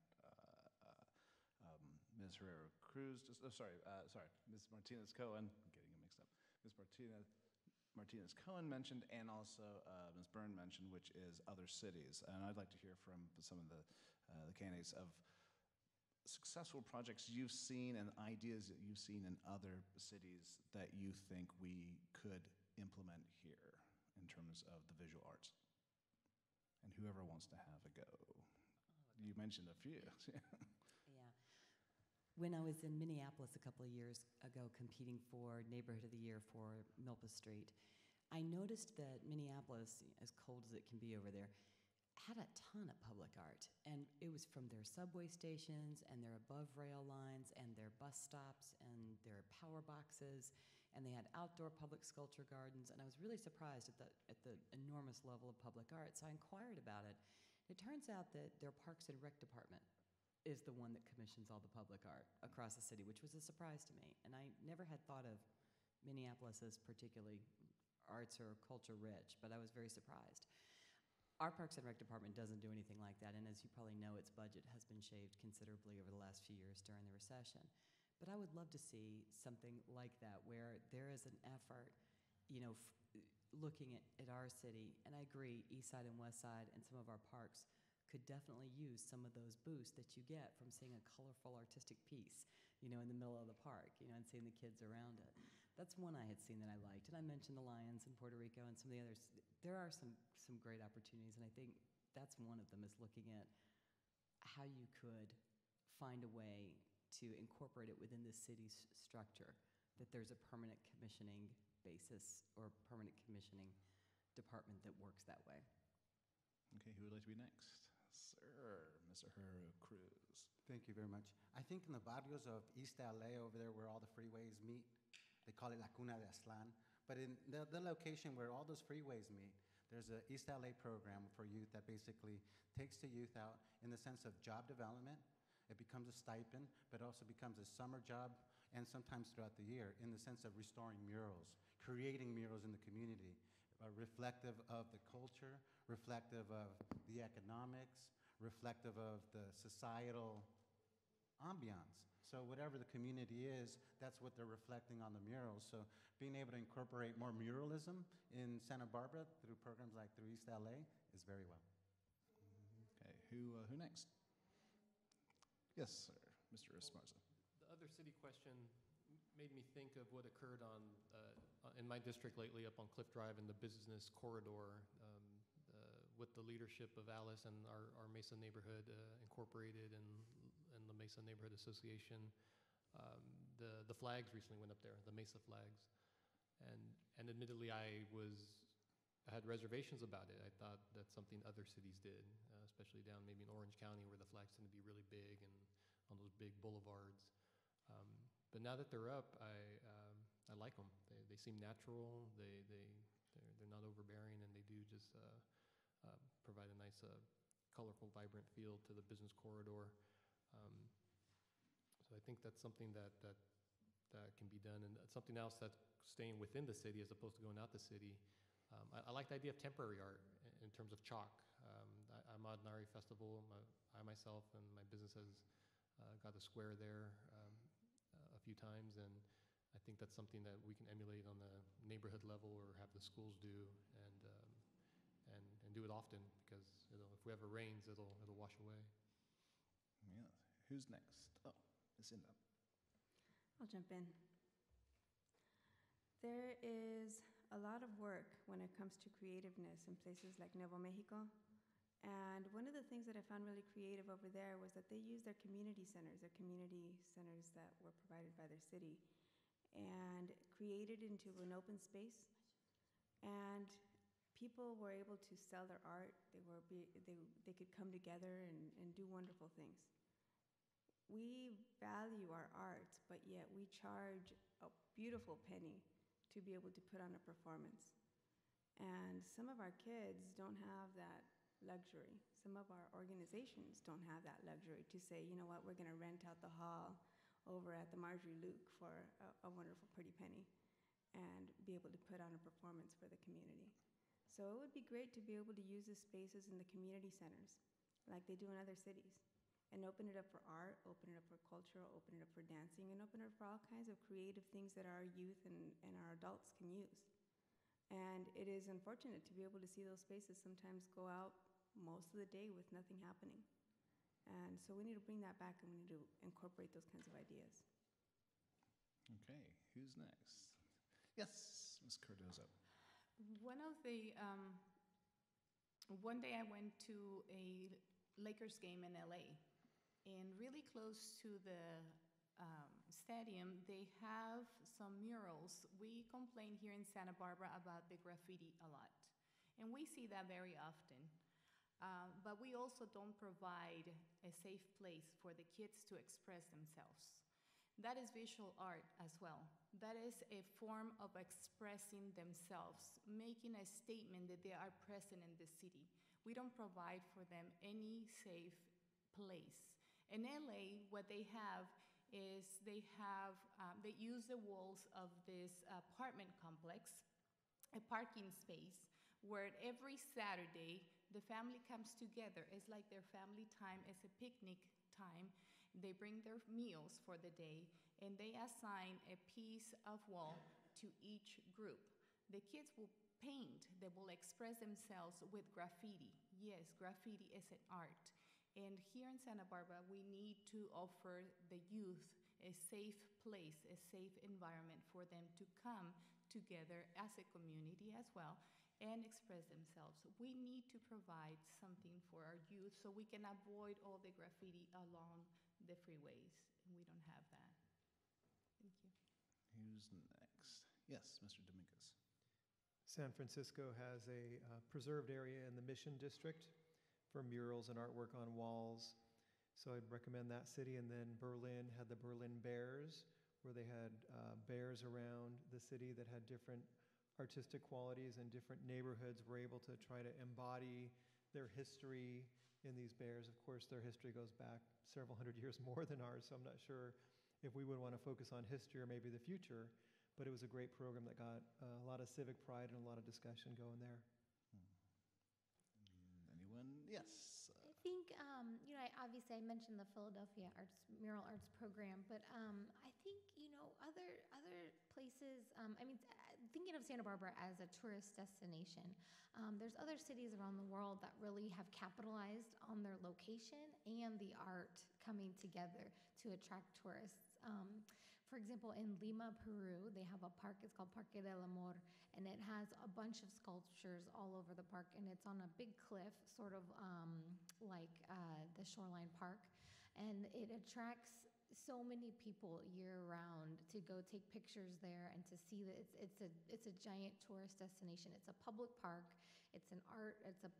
Ms. Herrera Cruz, Ms. Martinez-Cohen, I'm getting it mixed up. Ms. Martinez-Cohen mentioned, and also Ms. Byrne mentioned, which is other cities. And I'd like to hear from some of the candidates of successful projects you've seen and ideas that you've seen in other cities that you think we could implement here in terms of the visual arts. And whoever wants to have a go. You mentioned a few. Yeah. When I was in Minneapolis a couple of years ago competing for Neighborhood of the Year for Milpas Street, I noticed that Minneapolis, as cold as it can be over there, had a ton of public art, and it was from their subway stations and their above rail lines and their bus stops and their power boxes, and they had outdoor public sculpture gardens, and I was really surprised at the enormous level of public art, so I inquired about it. It turns out that their Parks and Rec department is the one that commissions all the public art across the city, which was a surprise to me, and I never had thought of Minneapolis as particularly arts or culture rich, but I was very surprised. Our Parks and Rec department doesn't do anything like that, and as you probably know, its budget has been shaved considerably over the last few years during the recession. But I would love to see something like that where there is an effort, looking at our city, and I agree, East Side and West Side and some of our parks could definitely use some of those boosts that you get from seeing a colorful artistic piece, in the middle of the park, and seeing the kids around it. That's one I had seen that I liked. And I mentioned the Lions in Puerto Rico and some of the others. There are some great opportunities, and I think that's one of them, is looking at how you could find a way to incorporate it within the city's structure, that there's a permanent commissioning basis or permanent commissioning department that works that way. Okay, who would like to be next? Sir, Mr. Hero Cruz. Thank you very much. I think in the barrios of East LA, over there where all the freeways meet, they call it La Cuna de Aztlán. But in the location where all those freeways meet, there's a East LA program for youth that basically takes the youth out in the sense of job development. It becomes a stipend, but also becomes a summer job, and sometimes throughout the year, in the sense of restoring murals, creating murals in the community, reflective of the culture, reflective of the economics, reflective of the societal ambiance. So whatever the community is, that's what they're reflecting on the murals. So being able to incorporate more muralism in Santa Barbara through programs like through East LA is very well. Okay, who next? Yes, sir, Mr. Esparza. The other city question made me think of what occurred in my district lately up on Cliff Drive in the business corridor, with the leadership of Alice and our Mesa Neighborhood Incorporated and the Mesa Neighborhood Association. The flags recently went up there, the Mesa flags. And admittedly, I had reservations about it. I thought that's something other cities did, especially down maybe in Orange County where the flags tend to be really big and on those big boulevards. But now that they're up, I like them. They seem natural. They're not overbearing, and they do just provide a nice, colorful, vibrant feel to the business corridor. So I think that's something that can be done, and something else that's staying within the city as opposed to going out the city. I like the idea of temporary art in terms of chalk. I'm at Nari Festival. I myself and my business has got a square there a few times, and I think that's something that we can emulate on the neighborhood level or have the schools do, and do it often, because if we ever rains, it'll wash away. Yeah. Who's next? Oh, Lucinda. I'll jump in. There is a lot of work when it comes to creativeness in places like Nuevo Mexico. And one of the things that I found really creative over there was that they use their community centers that were provided by their city, and created into an open space. And people were able to sell their art. They could come together and do wonderful things. We value our arts, but yet we charge a beautiful penny to be able to put on a performance. And some of our kids don't have that luxury. Some of our organizations don't have that luxury to say, you know what, we're going to rent out the hall over at the Marjorie Luke for a wonderful, pretty penny, and be able to put on a performance for the community. So it would be great to be able to use the spaces in the community centers like they do in other cities, and open it up for art, open it up for culture, open it up for dancing, and open it up for all kinds of creative things that our youth and our adults can use. And it is unfortunate to be able to see those spaces sometimes go out most of the day with nothing happening. And so we need to bring that back, and we need to incorporate those kinds of ideas. Okay, who's next? Yes, Ms. Cardozo. One day I went to a Lakers game in LA, and really close to the stadium, they have some murals. We complain here in Santa Barbara about the graffiti a lot, and we see that very often. But we also don't provide a safe place for the kids to express themselves. That is visual art as well. That is a form of expressing themselves, making a statement that they are present in the city. We don't provide for them any safe place. In LA, what they have is they use the walls of this apartment complex, a parking space, where every Saturday the family comes together. It's like their family time, it's a picnic time. They bring their meals for the day, and they assign a piece of wall to each group. The kids will paint, they will express themselves with graffiti. Yes, graffiti is an art. And here in Santa Barbara, we need to offer the youth a safe place, a safe environment for them to come together as a community as well and express themselves. We need to provide something for our youth so we can avoid all the graffiti along the freeways, and we don't have that. Thank you. Who's next? Yes, Mr. Dominguez. San Francisco has a preserved area in the Mission District for murals and artwork on walls. So I'd recommend that city. And then Berlin had the Berlin Bears, where they had bears around the city that had different artistic qualities, and different neighborhoods were able to try to embody their history in these bears. Of course, their history goes back several hundred years more than ours, so I'm not sure if we would want to focus on history or maybe the future, but it was a great program that got a lot of civic pride and a lot of discussion going there. Anyone? Yes. I think, obviously I mentioned the Philadelphia Mural Arts Program, but I think, other places, thinking of Santa Barbara as a tourist destination, there's other cities around the world that really have capitalized on their location and the art coming together to attract tourists. For example, in Lima, Peru, they have a park, it's called Parque del Amor, and it has a bunch of sculptures all over the park, and it's on a big cliff, sort of like the Shoreline Park, and it attracts so many people year-round to go take pictures there and to see that it's a giant tourist destination. It's a public park. It's an art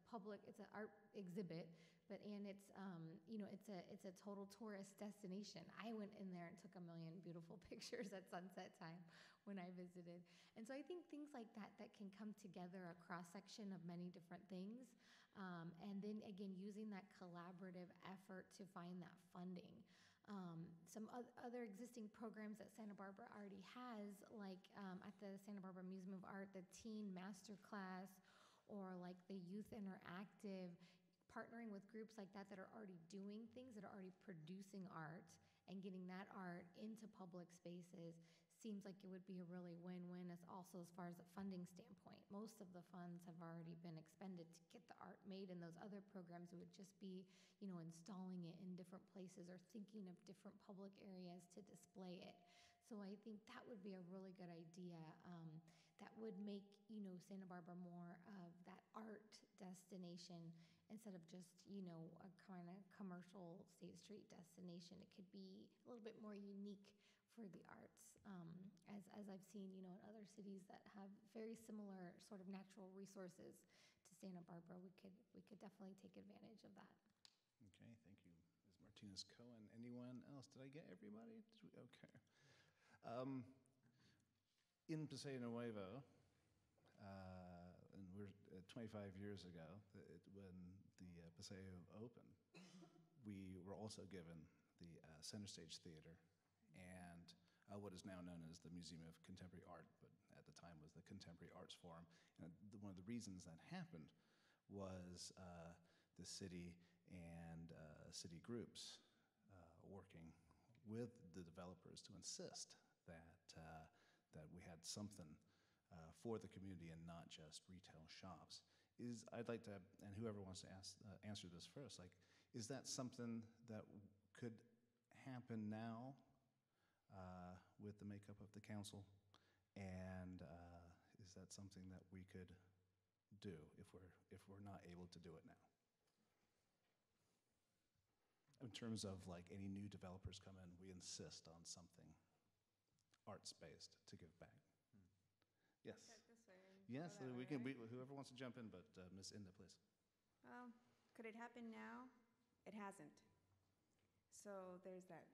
exhibit, and it's it's a total tourist destination. I went in there and took a million beautiful pictures at sunset time when I visited. And so I think things like that can come together, a cross-section of many different things, and then again using that collaborative effort to find that funding. Some other existing programs that Santa Barbara already has, like at the Santa Barbara Museum of Art, the Teen Master Class, or like the Youth Interactive, partnering with groups like that are already doing things, that are already producing art and getting that art into public spaces, seems like it would be a really win-win as far as a funding standpoint. Most of the funds have already been expended to get the art made, and those other programs would just be, installing it in different places or thinking of different public areas to display it. So I think that would be a really good idea. That would make, Santa Barbara more of that art destination instead of just, a kind of commercial State Street destination. It could be a little bit more unique for the arts, as I've seen, in other cities that have very similar sort of natural resources to Santa Barbara. We could definitely take advantage of that. Okay, thank you, Ms. Martinez-Cohen. Anyone else? Did I get everybody? Okay. In Paseo Nuevo, and we're 25 years ago, when the Paseo opened, we were also given the Center Stage Theater and what is now known as the Museum of Contemporary Art, but at the time was the Contemporary Arts Forum. And one of the reasons that happened was the city and city groups working with the developers to insist that we had something for the community and not just retail shops. I'd like to, and whoever wants to answer this first, is that something that could happen now with the makeup of the council? And is that something that we could do if we're not able to do it now? In terms of any new developers come in, we insist on something arts-based to give back. Yes. This way. Yes, Go that we way, can. right? Whoever wants to jump in, but Ms. Inda, please. Could it happen now? It hasn't. So there's that.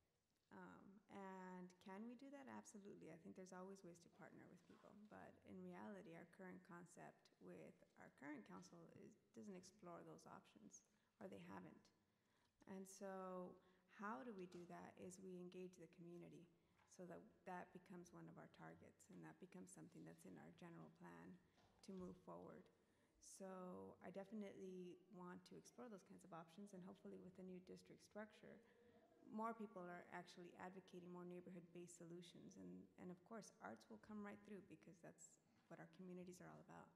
And can we do that? Absolutely. I think there's always ways to partner with people. But in reality, our current concept with our current council doesn't explore those options, or they haven't. And so how do we do that is we engage the community so that that becomes one of our targets, and that becomes something that's in our general plan to move forward. So I definitely want to explore those kinds of options, and hopefully with the new district structure, more people are actually advocating more neighborhood-based solutions. And of course, arts will come right through because that's what our communities are all about.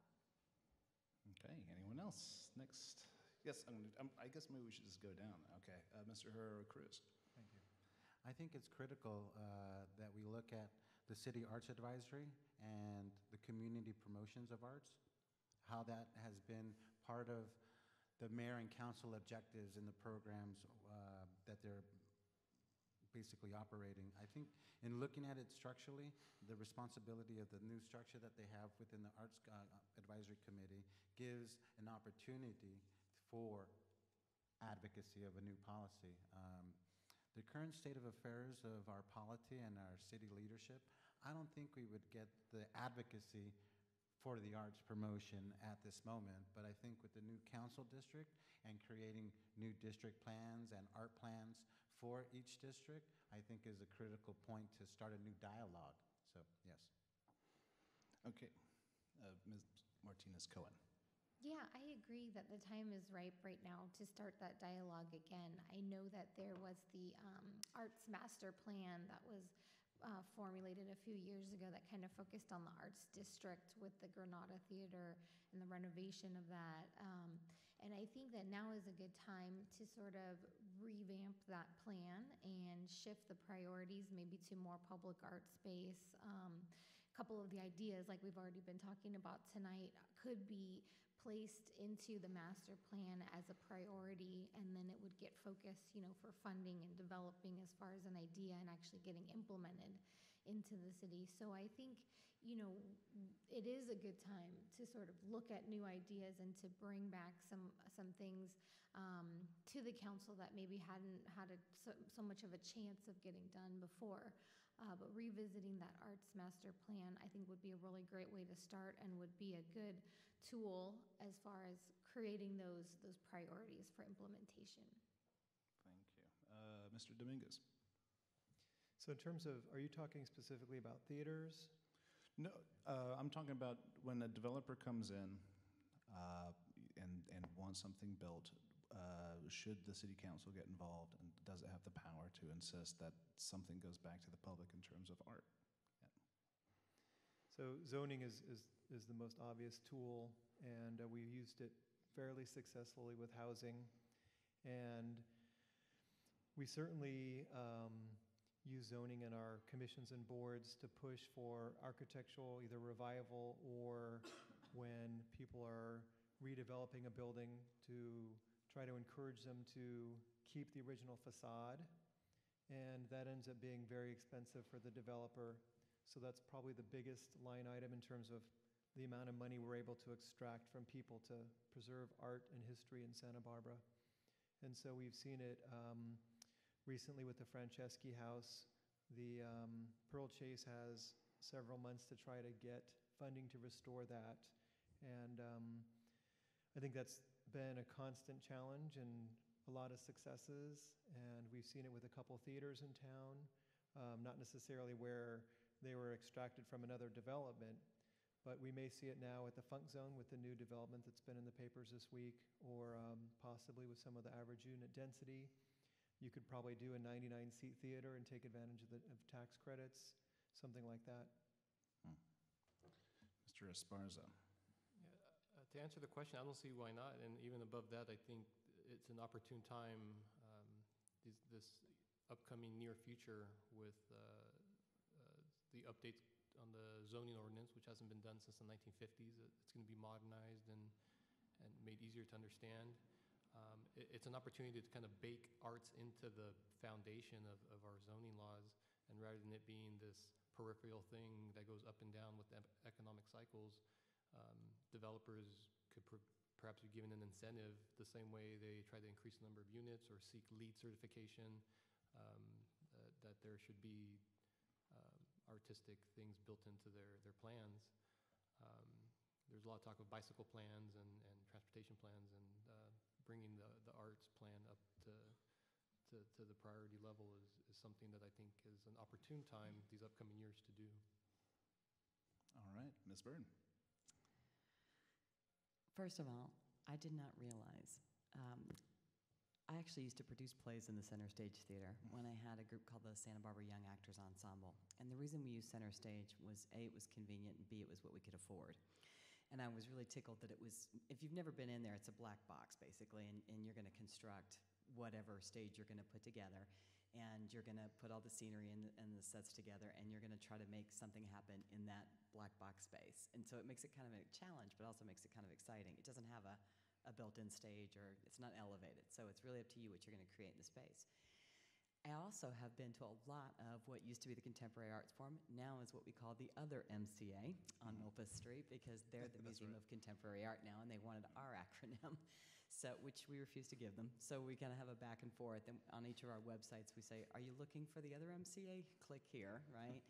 Okay, anyone else? Next. Yes, I guess maybe we should just go down. Okay, Mr. Herrera Cruz. Thank you. I think it's critical that we look at the City Arts Advisory and the community promotions of arts, how that has been part of the mayor and council objectives in the programs that they're basically operating. I think in looking at it structurally, the responsibility of the new structure that they have within the Arts Advisory Committee gives an opportunity for advocacy of a new policy. The current state of affairs of our polity and our city leadership, I don't think we would get the advocacy for the arts promotion at this moment. But I think with the new council district and creating new district plans and art plans for each district, I think is a critical point to start a new dialogue. So, yes. Okay, Ms. Martinez-Cohen. Yeah, I agree that the time is ripe right now to start that dialogue again. I know that there was the Arts Master Plan that was formulated a few years ago that kind of focused on the arts district with the Granada Theater and the renovation of that. And I think that now is a good time to sort of revamp that plan and shift the priorities maybe to more public art space. A couple of the ideas, like we've already been talking about tonight, could be placed into the master plan as a priority, and then it would get focused, for funding and developing as far as an idea and actually getting implemented into the city. So I think, it is a good time to sort of look at new ideas and to bring back some things to the council that maybe hadn't had so much of a chance of getting done before. But revisiting that arts master plan, I think, would be a really great way to start and would be a good tool as far as creating those priorities for implementation. Thank you. Mr. Dominguez. So in terms of, are you talking specifically about theaters? No, I'm talking about when a developer comes in and wants something built, should the city council get involved, and does it have the power to insist that something goes back to the public in terms of art? Yeah. So zoning is the most obvious tool, and we used it fairly successfully with housing. And we certainly use zoning in our commissions and boards to push for architectural either revival, or when people are redeveloping a building, to try to encourage them to keep the original facade. And that ends up being very expensive for the developer. So that's probably the biggest line item in terms of the amount of money we're able to extract from people to preserve art and history in Santa Barbara. And so we've seen it recently with the Franceschi House. The Pearl Chase has several months to try to get funding to restore that. And I think that's been a constant challenge and a lot of successes. And we've seen it with a couple theaters in town, not necessarily where they were extracted from another development, but we may see it now at the Funk Zone with the new development that's been in the papers this week, or possibly with some of the average unit density. You could probably do a 99-seat theater and take advantage of tax credits, something like that. Mr. Esparza. Yeah, to answer the question, I don't see why not. And even above that, I think it's an opportune time, this upcoming near future, with the updates on the zoning ordinance, which hasn't been done since the 1950s. It's going to be modernized and made easier to understand. It's an opportunity to kind of bake arts into the foundation of our zoning laws, and rather than it being this peripheral thing that goes up and down with economic cycles, developers could perhaps be given an incentive the same way they try to increase the number of units or seek LEED certification, that there should be artistic things built into their plans. There's a lot of talk of bicycle plans and transportation plans, and bringing the arts plan up to the priority level is something that I think is an opportune time these upcoming years to do. All right, Ms. Byrne. First of all, I did not realize. I actually used to produce plays in the Center Stage Theater when I had a group called the Santa Barbara Young Actors Ensemble. And the reason we used Center Stage was A, it was convenient, and B, it was what we could afford. And I was really tickled that it was, if you've never been in there, it's a black box basically, and you're going to construct whatever stage you're going to put together. And you're going to put all the scenery and the sets together, and you're going to try to make something happen in that black box space. And so it makes it kind of a challenge, but also makes it kind of exciting. It doesn't have a built-in stage, or it's not elevated. So it's really up to you what you're going to create in the space. I also have been to a lot of what used to be the Contemporary Arts Forum, now is what we call the other MCA on Milpas Street, because they're the Museum of Contemporary Art now, and they wanted our acronym, so which we refuse to give them. So we kind of have a back and forth, and on each of our websites we say, are you looking for the other MCA? Click here, right?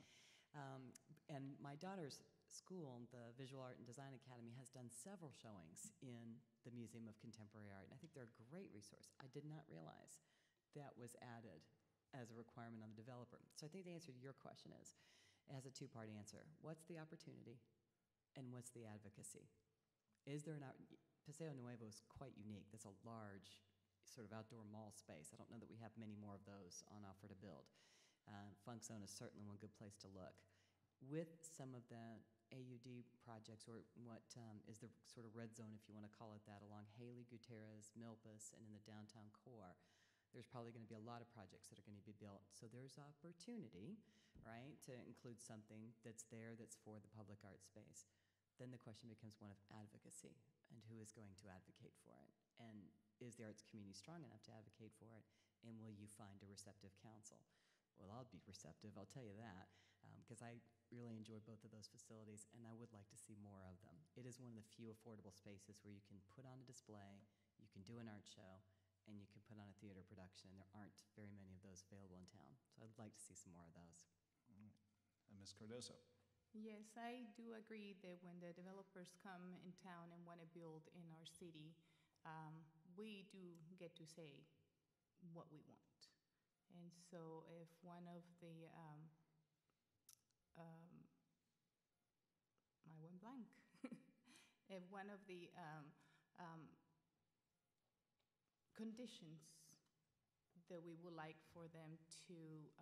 And my daughter's school, the Visual Art and Design Academy, has done several showings in the Museum of Contemporary Art, and I think they're a great resource. I did not realize that was added as a requirement on the developer. So I think the answer to your question is, it has a two-part answer. What's the opportunity, and what's the advocacy? Is there Paseo Nuevo is quite unique. That's a large sort of outdoor mall space. I don't know that we have many more of those on offer to build. Funk Zone is certainly one good place to look. With some of the AUD projects, or what is the sort of red zone, if you want to call it that, along Haley, Gutierrez, Milpas, and in the downtown core, there's probably going to be a lot of projects that are going to be built. So there's opportunity, right, to include something that's there that's for the public art space. Then the question becomes one of advocacy, and who is going to advocate for it? And is the arts community strong enough to advocate for it? And will you find a receptive council? Well, I'll be receptive, I'll tell you that, because I really enjoy both of those facilities, and I would like to see more of them. It is one of the few affordable spaces where you can put on a display, you can do an art show, and you can put on a theater production, and there aren't very many of those available in town. So I'd like to see some more of those. All right. Ms. Cardoso. Yes, I do agree that when the developers come in town and want to build in our city, we do get to say what we want. And so if one of the, I went blank. If one of the conditions that we would like for them to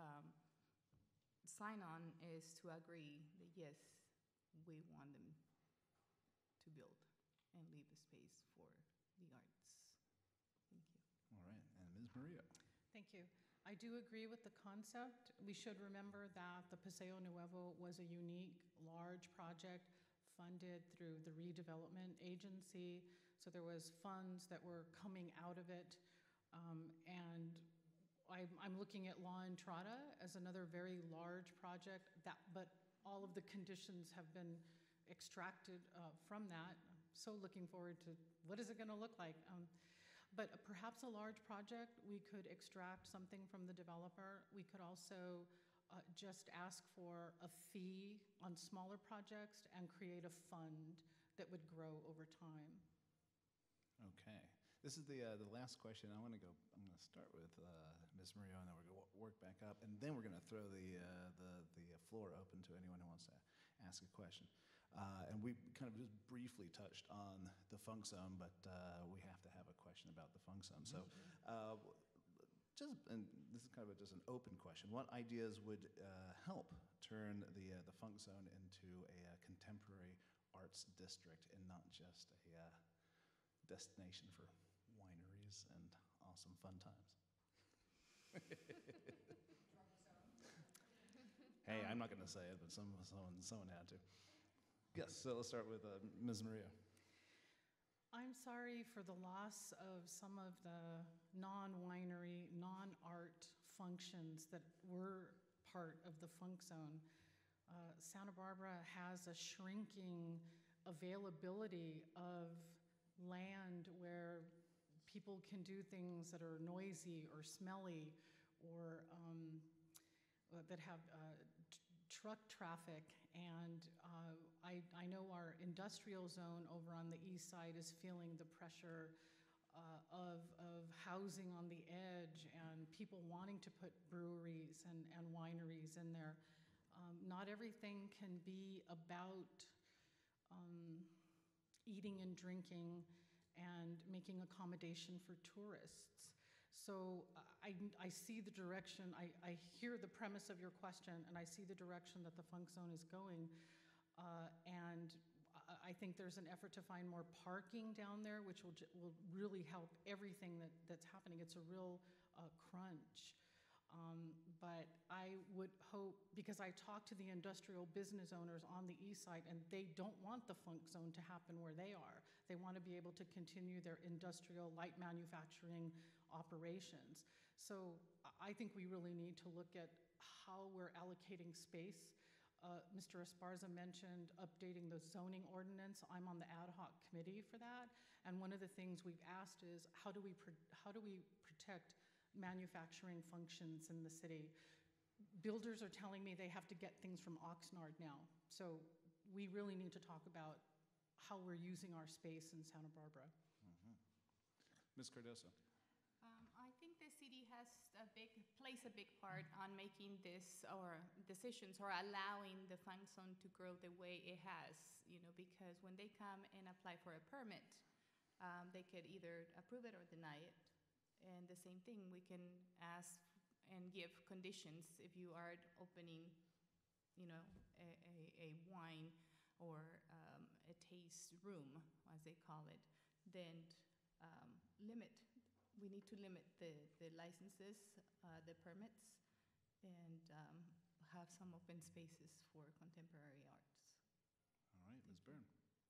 sign on is to agree that, yes, we want them to build and leave a space for the arts. Thank you. All right, and Ms. Murillo. Thank you. I do agree with the concept. We should remember that the Paseo Nuevo was a unique, large project funded through the redevelopment agency. So there was funds that were coming out of it. And I'm looking at La Entrada as another very large project, but all of the conditions have been extracted from that. I'm so looking forward to what is it going to look like. But perhaps a large project, we could extract something from the developer. We could also just ask for a fee on smaller projects and create a fund that would grow over time. Okay. This is the last question. I'm going to start with Ms. Murillo, and then we're going to work back up, and then we're going to throw the floor open to anyone who wants to ask a question. And we kind of just briefly touched on the Funk Zone, but we have to have a question about the Funk Zone. So and this is kind of just an open question. What ideas would help turn the Funk Zone into a contemporary arts district and not just a destination for wineries and awesome fun times? Hey, I'm not going to say it, but someone had to. Yes, so let's start with Ms. Murillo. I'm sorry for the loss of some of the non-winery, non-art functions that were part of the Funk Zone. Santa Barbara has a shrinking availability of land where people can do things that are noisy or smelly or that have truck traffic. And I know our industrial zone over on the east side is feeling the pressure of housing on the edge and people wanting to put breweries and wineries in there. Not everything can be about eating and drinking and making accommodation for tourists. So I see the direction, I hear the premise of your question, and I see the direction that the Funk Zone is going. And I think there's an effort to find more parking down there, which will really help everything that's happening. It's a real crunch. But I would hope, because I talked to the industrial business owners on the east side, and they don't want the Funk Zone to happen where they are. They want to be able to continue their industrial light manufacturing operations. So I think we really need to look at how we're allocating space. Mr. Esparza mentioned updating the zoning ordinance. I'm on the ad hoc committee for that. And one of the things we've asked is how do we protect manufacturing functions in the city? Builders are telling me they have to get things from Oxnard now. So we really need to talk about how we're using our space in Santa Barbara. Ms. Cardoso. I think the city plays a big part on making this or decisions or allowing the Funk Zone to grow the way it has, because when they come and apply for a permit, they could either approve it or deny it. And the same thing, we can ask and give conditions if you are opening, a wine or a taste room, as they call it, then we need to limit the licenses, the permits, and have some open spaces for contemporary arts. All right, Ms. Byrne.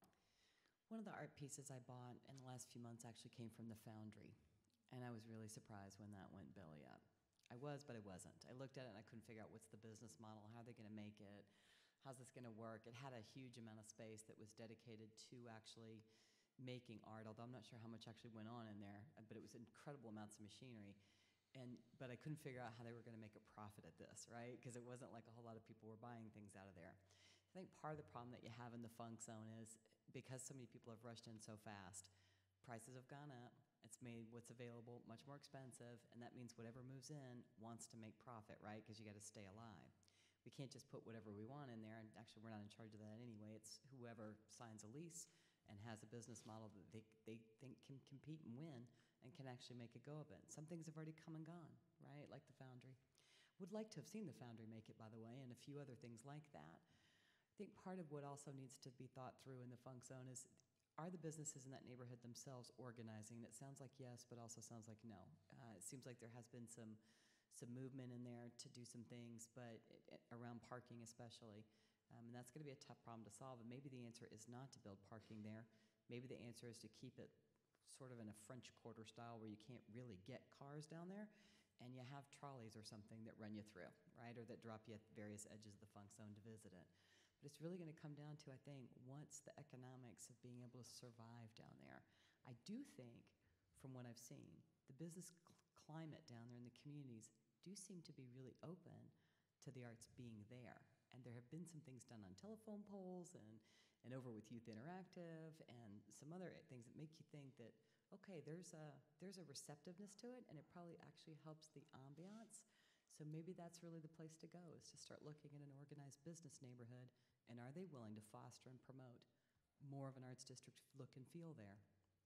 One of the art pieces I bought in the last few months actually came from the Foundry, and I was really surprised when that went belly up. I was, but I wasn't. I looked at it and I couldn't figure out what's the business model, how are they going to make it, how's this going to work. It had a huge amount of space that was dedicated to actually making art, although I'm not sure how much actually went on in there, but it was incredible amounts of machinery. But I couldn't figure out how they were going to make a profit at this, right? Because it wasn't like a whole lot of people were buying things out of there. I think part of the problem that you have in the Funk Zone is because so many people have rushed in so fast, prices have gone up. It's made what's available much more expensive, and that means whatever moves in wants to make profit, right? Because you got to stay alive. We can't just put whatever we want in there, and actually we're not in charge of that anyway. It's whoever signs a lease and has a business model that they think can compete and win and can actually make a go of it. Some things have already come and gone, right? Like the Foundry. Would like to have seen the Foundry make it, by the way, and a few other things like that. I think part of what also needs to be thought through in the Funk Zone is, are the businesses in that neighborhood themselves organizing? And it sounds like yes, but also sounds like no. It seems like there has been some movement in there to do some things, but around parking especially. And that's going to be a tough problem to solve. And maybe the answer is not to build parking there. Maybe the answer is to keep it sort of in a French Quarter style where you can't really get cars down there, and you have trolleys or something that run you through, right? Or that drop you at various edges of the Funk Zone to visit it. But it's really going to come down to, I think, what's the economics of being able to survive down there. I do think, from what I've seen, the business climate down there in the communities do seem to be really open to the arts being there. And there have been some things done on telephone poles and over with Youth Interactive and some other things that make you think that, okay, there's a receptiveness to it, and it probably actually helps the ambiance. So maybe that's really the place to go, is to start looking at an organized business neighborhood, and are they willing to foster and promote more of an arts district look and feel there?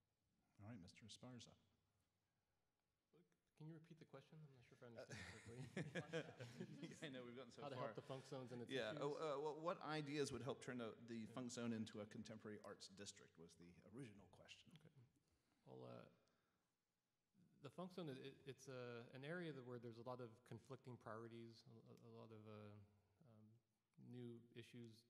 All right, Mr. Esparza. Can you repeat the question? I'm not sure if I understand it correctly. I know we've gotten so How far. to help the Funk Zones and its Yeah. issues? What ideas would help turn the Funk Zone into a contemporary arts district was the original question. Okay. Well, the Funk Zone, it's an area where there's a lot of conflicting priorities, a lot of new issues,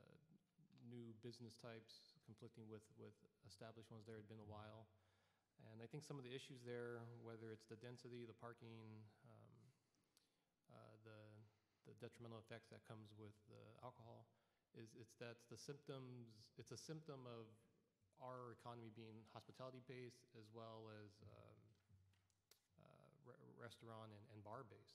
new business types conflicting with established ones there. Had been a while. And I think some of the issues there, whether it's the density, the parking, the detrimental effects that comes with the alcohol, it's a symptom of our economy being hospitality-based as well as restaurant and bar-based.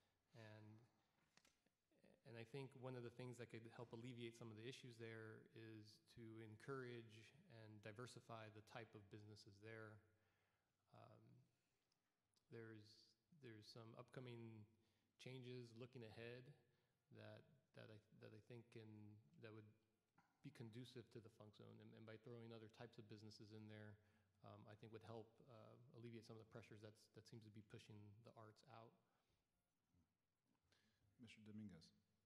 And I think one of the things that could help alleviate some of the issues there is to encourage and diversify the type of businesses there. There's some upcoming changes looking ahead that I think that would be conducive to the funk zone, and by throwing other types of businesses in there, I think would help alleviate some of the pressures that seems to be pushing the arts out. Mr. Dominguez.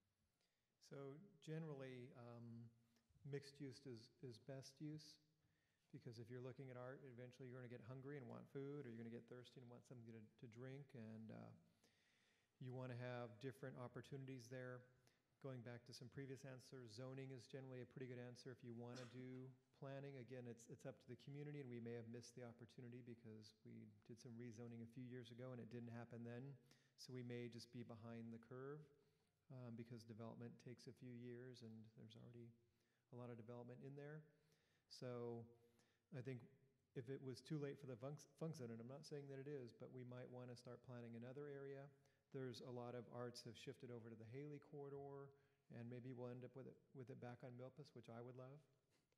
So generally, mixed use is best use, because if you're looking at art, eventually you're going to get hungry and want food, or you're going to get thirsty and want something to drink, and you want to have different opportunities there. Going back to some previous answers, zoning is generally a pretty good answer. If you want to do planning, again, it's up to the community, and we may have missed the opportunity because we did some rezoning a few years ago and it didn't happen then. So we may just be behind the curve because development takes a few years and there's already a lot of development in there. So I think if it was too late for the funk zone, and I'm not saying that it is, but we might want to start planning another area. There's a lot of arts have shifted over to the Haley corridor, and maybe we'll end up with it back on Milpas, which I would love.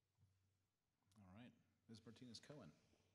All right. Ms. Martinez-Cohen.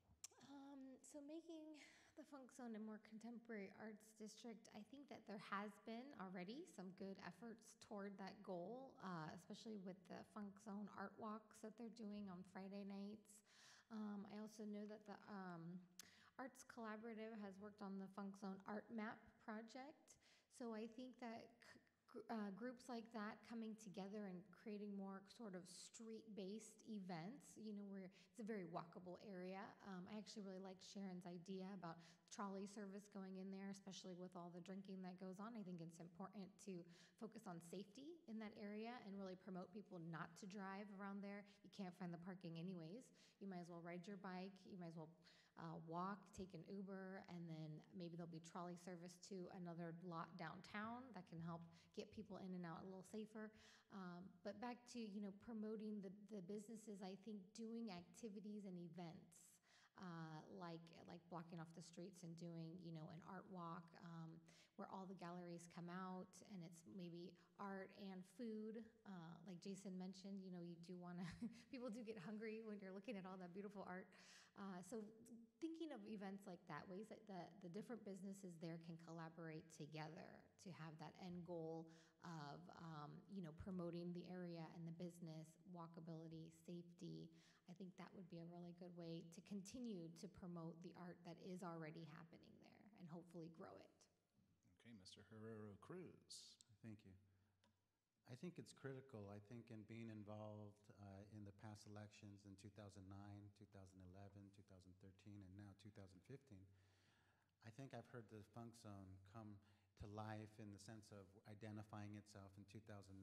So making the funk zone a more contemporary arts district, I think that there has been already some good efforts toward that goal, especially with the funk zone art walks that they're doing on Friday nights. I also know that the Arts Collaborative has worked on the Funk Zone Art Map project. So I think that groups like that coming together and creating more sort of street-based events, where it's a very walkable area. I actually really like Sharon's idea about trolley service going in there, especially with all the drinking that goes on. I think it's important to focus on safety in that area and really promote people not to drive around there. You can't find the parking anyways. You might as well ride your bike. You might as well walk, take an Uber, and then maybe there'll be trolley service to another lot downtown that can help get people in and out a little safer. But back to, promoting the businesses, I think doing activities and events like blocking off the streets and doing, an art walk where all the galleries come out and it's maybe art and food. Like Jason mentioned, you do want to, people do get hungry when you're looking at all that beautiful art. So thinking of events like that, ways that the different businesses there can collaborate together to have that end goal of, promoting the area and the business, walkability, safety. I think that would be a really good way to continue to promote the art that is already happening there and hopefully grow it. Okay, Mr. Herrero Cruz. Thank you. I think it's critical, I think, in being involved in the past elections in 2009, 2011, 2013, and now 2015. I think I've heard the funk zone come to life in the sense of identifying itself in 2009,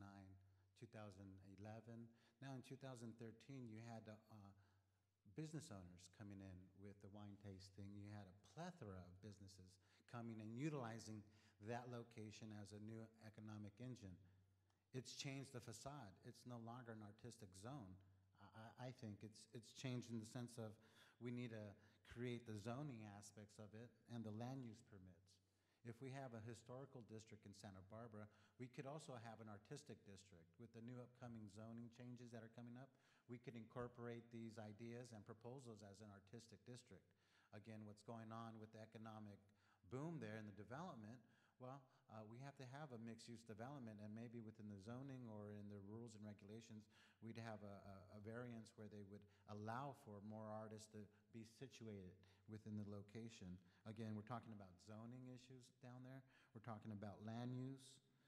2011. Now in 2013, you had business owners coming in with the wine tasting. You had a plethora of businesses coming and utilizing that location as a new economic engine. It's changed the facade. It's no longer an artistic zone. I think it's changed in the sense of we need to create the zoning aspects of it and the land use permits. If we have a historical district in Santa Barbara, we could also have an artistic district. With the new upcoming zoning changes that are coming up, we could incorporate these ideas and proposals as an artistic district. Again, what's going on with the economic boom there and the development, well, we have to have a mixed-use development, and maybe within the zoning or in the rules and regulations, we'd have a variance where they would allow for more artists to be situated within the location. Again, we're talking about zoning issues down there. We're talking about land use.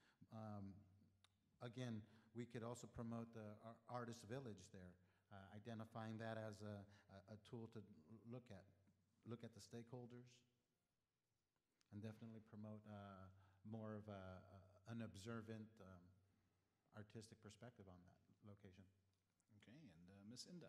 Again, we could also promote the artist village there, identifying that as a tool to look at the stakeholders, and definitely promote more of an observant artistic perspective on that location. Okay, and Ms. Inda.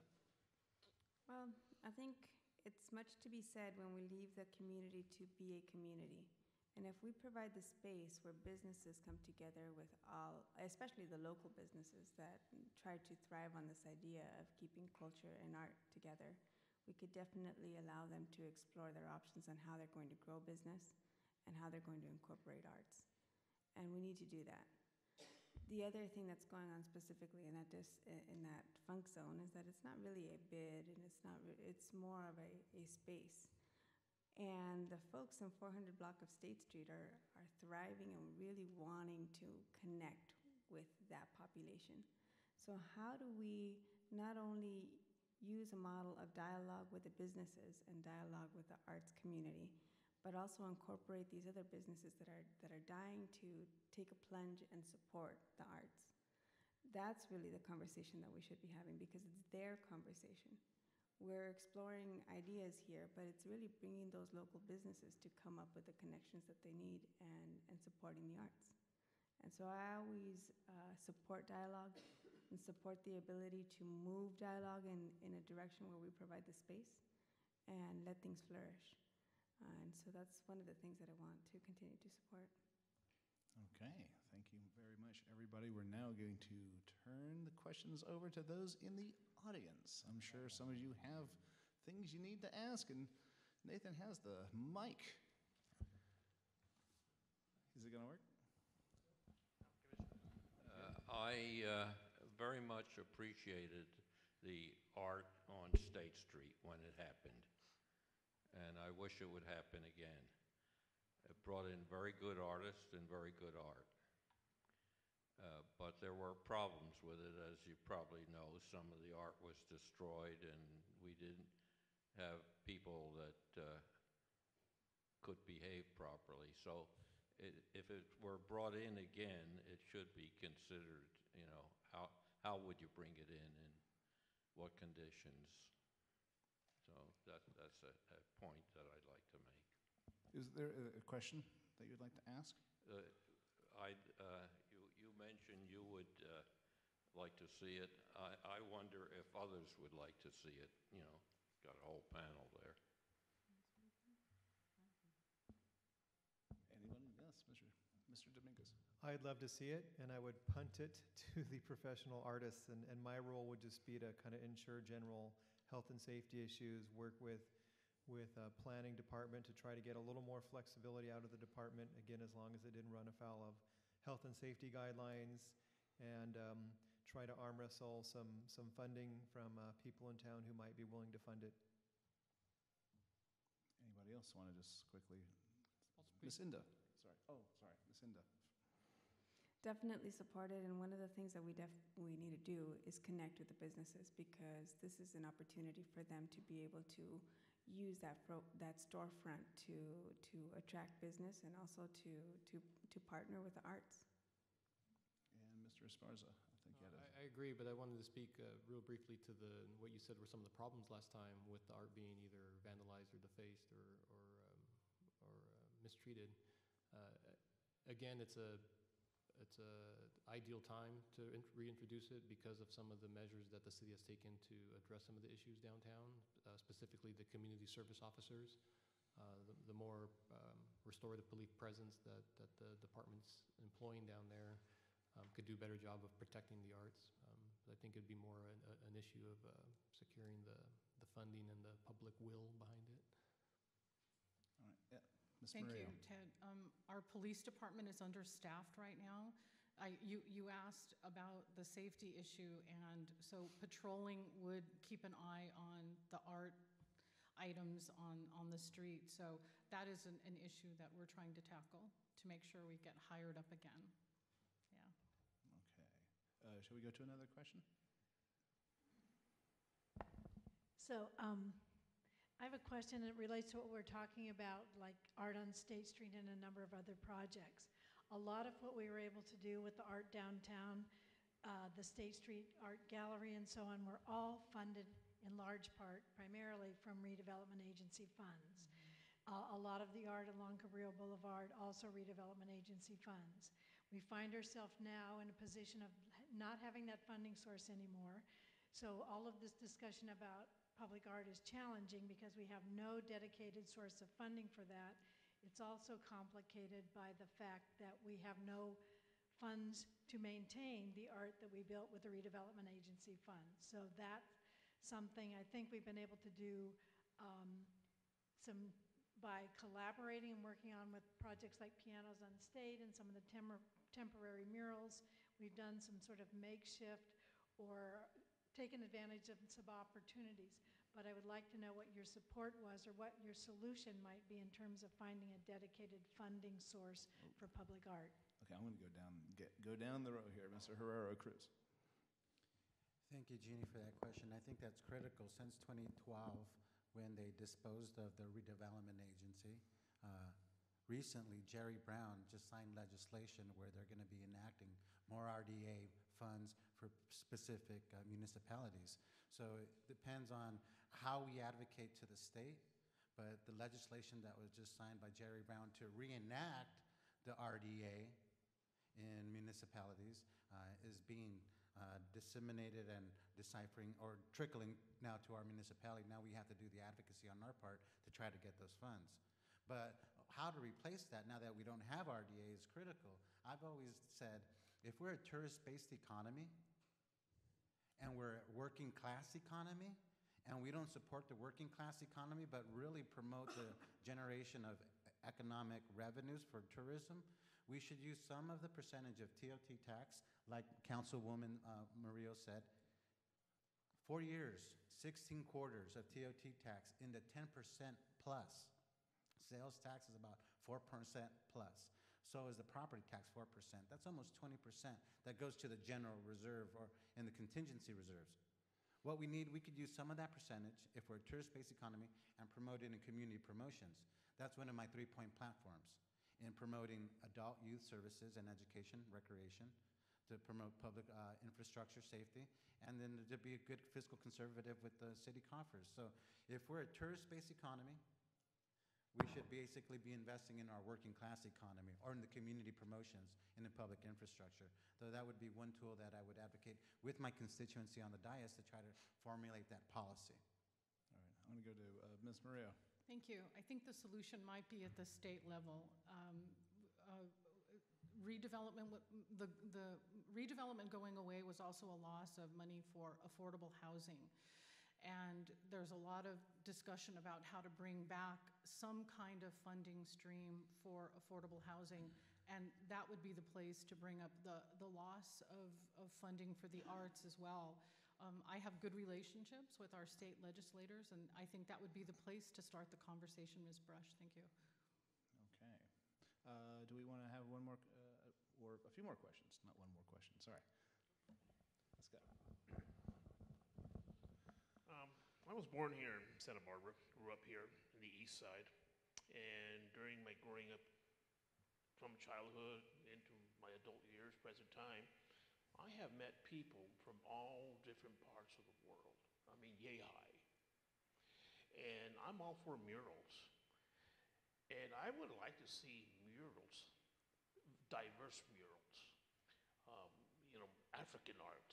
Well, I think it's much to be said when we leave the community to be a community. And if we provide the space where businesses come together with all, especially the local businesses that try to thrive on this idea of keeping culture and art together, we could definitely allow them to explore their options on how they're going to grow business and how they're going to incorporate arts. And we need to do that. The other thing that's going on specifically in that funk zone is that it's not really a bid, and it's more of a space. And the folks in 400 block of State Street are thriving and really wanting to connect with that population. So how do we not only use a model of dialogue with the businesses and dialogue with the arts community, but also incorporate these other businesses that are dying to take a plunge and support the arts? That's really the conversation that we should be having, because it's their conversation. We're exploring ideas here, but it's really bringing those local businesses to come up with the connections that they need and supporting the arts. And so I always support dialogue and support the ability to move dialogue in a direction where we provide the space and let things flourish. And so that's one of the things that I want to continue to support. Okay, thank you very much, everybody. We're now going to turn the questions over to those in the audience. I'm sure some of you have things you need to ask, and Nathan has the mic. Is it going to work? I very much appreciated the art on State Street when it happened, and I wish it would happen again. It brought in very good artists and very good art. But there were problems with it, as you probably know. Some of the art was destroyed, and we didn't have people that could behave properly. So if it were brought in again, it should be considered, you know, how would you bring it in and what conditions? So that's a point that I'd like to make. Is there a question that you'd like to ask? You mentioned you would like to see it. I wonder if others would like to see it. You know, got a whole panel there. Anyone? Yes, Mr. Dominguez. I'd love to see it, and I would punt it to the professional artists, and my role would just be to kind of ensure general health and safety issues, work with planning department to try to get a little more flexibility out of the department, again, as long as it didn't run afoul of health and safety guidelines, and try to arm wrestle some funding from people in town who might be willing to fund it. Anybody else want to just quickly? Lucinda. Sorry. Oh, sorry, Lucinda. Definitely support it, and one of the things that we need to do is connect with the businesses, because this is an opportunity for them to be able to use that storefront to attract business, and also to partner with the arts. And Mr. Esparza, I think you had I agree, but I wanted to speak real briefly to what you said were some of the problems last time with the art being either vandalized or defaced or mistreated. Again, it's a ideal time to reintroduce it because of some of the measures that the city has taken to address some of the issues downtown, specifically the community service officers. The more restorative police presence that the department's employing down there could do a better job of protecting the arts. I think it'd be more an issue of securing the funding and the public will behind it. All right, yeah. Ms. Thank Maria. you, Ted. Our police department is understaffed right now. You asked about the safety issue, and so patrolling would keep an eye on the art items on the street. So that is an issue that we're trying to tackle to make sure we get hired up again. Yeah. Okay. Shall we go to another question? So I have a question that relates to what we're talking about, like art on State Street and a number of other projects. A lot of what we were able to do with the art downtown, the State Street Art Gallery and so on, were all funded in large part, primarily from redevelopment agency funds. A lot of the art along Cabrillo Boulevard, also redevelopment agency funds. We find ourselves now in a position of not having that funding source anymore. So all of this discussion about public art is challenging because we have no dedicated source of funding for that. It's also complicated by the fact that we have no funds to maintain the art that we built with the redevelopment agency fund. So that's something I think we've been able to do by collaborating and working on with projects like Pianos on State and some of the temporary murals. We've done some sort of makeshift or taken advantage of some opportunities. But I would like to know what your support was or what your solution might be in terms of finding a dedicated funding source for public art. Okay, I'm going to go down the row here, Mr. Herrero Cruz. Thank you, Jeannie, for that question. I think that's critical. Since 2012, when they disposed of the redevelopment agency, recently Jerry Brown just signed legislation where they're going to be enacting more RDA funds for specific municipalities. So it depends on how we advocate to the state, but the legislation that was just signed by Jerry Brown to reenact the RDA in municipalities is being disseminated and deciphering or trickling now to our municipality. Now we have to do the advocacy on our part to try to get those funds. But how to replace that now that we don't have RDA is critical. I've always said, if we're a tourist-based economy and we're a working class economy and we don't support the working class economy but really promote the generation of economic revenues for tourism, we should use some of the percentage of TOT tax, like Councilwoman Murillo said. 4 years, 16 quarters of TOT tax in the 10% plus. Sales tax is about 4% plus. So is the property tax 4%. That's almost 20% that goes to the general reserve or in the contingency reserves. What we need, we could use some of that percentage if we're a tourist-based economy and promote it in community promotions. That's one of my 3-point platforms in promoting adult youth services and education, recreation, to promote public infrastructure safety, and then to be a good fiscal conservative with the city coffers. So if we're a tourist-based economy, we should basically be investing in our working class economy or in the community promotions in the public infrastructure. So that would be one tool that I would advocate with my constituency on the dais to try to formulate that policy. All right, I'm going to go to Ms. Murillo. Thank you. I think the solution might be at the state level. Redevelopment, the redevelopment going away was also a loss of money for affordable housing. And there's a lot of discussion about how to bring back some kind of funding stream for affordable housing. And that would be the place to bring up the loss of funding for the arts as well. I have good relationships with our state legislators, and I think that would be the place to start the conversation, Ms. Brush. Thank you. Okay. Do we want to have one more, or a few more questions? Not one more question, sorry. Let's go. I was born here in Santa Barbara, grew up here in the east side, and during my growing up from childhood into my adult years, present time, I have met people from all different parts of the world. I mean, yay high. And I'm all for murals. And I would like to see murals, diverse murals, African art,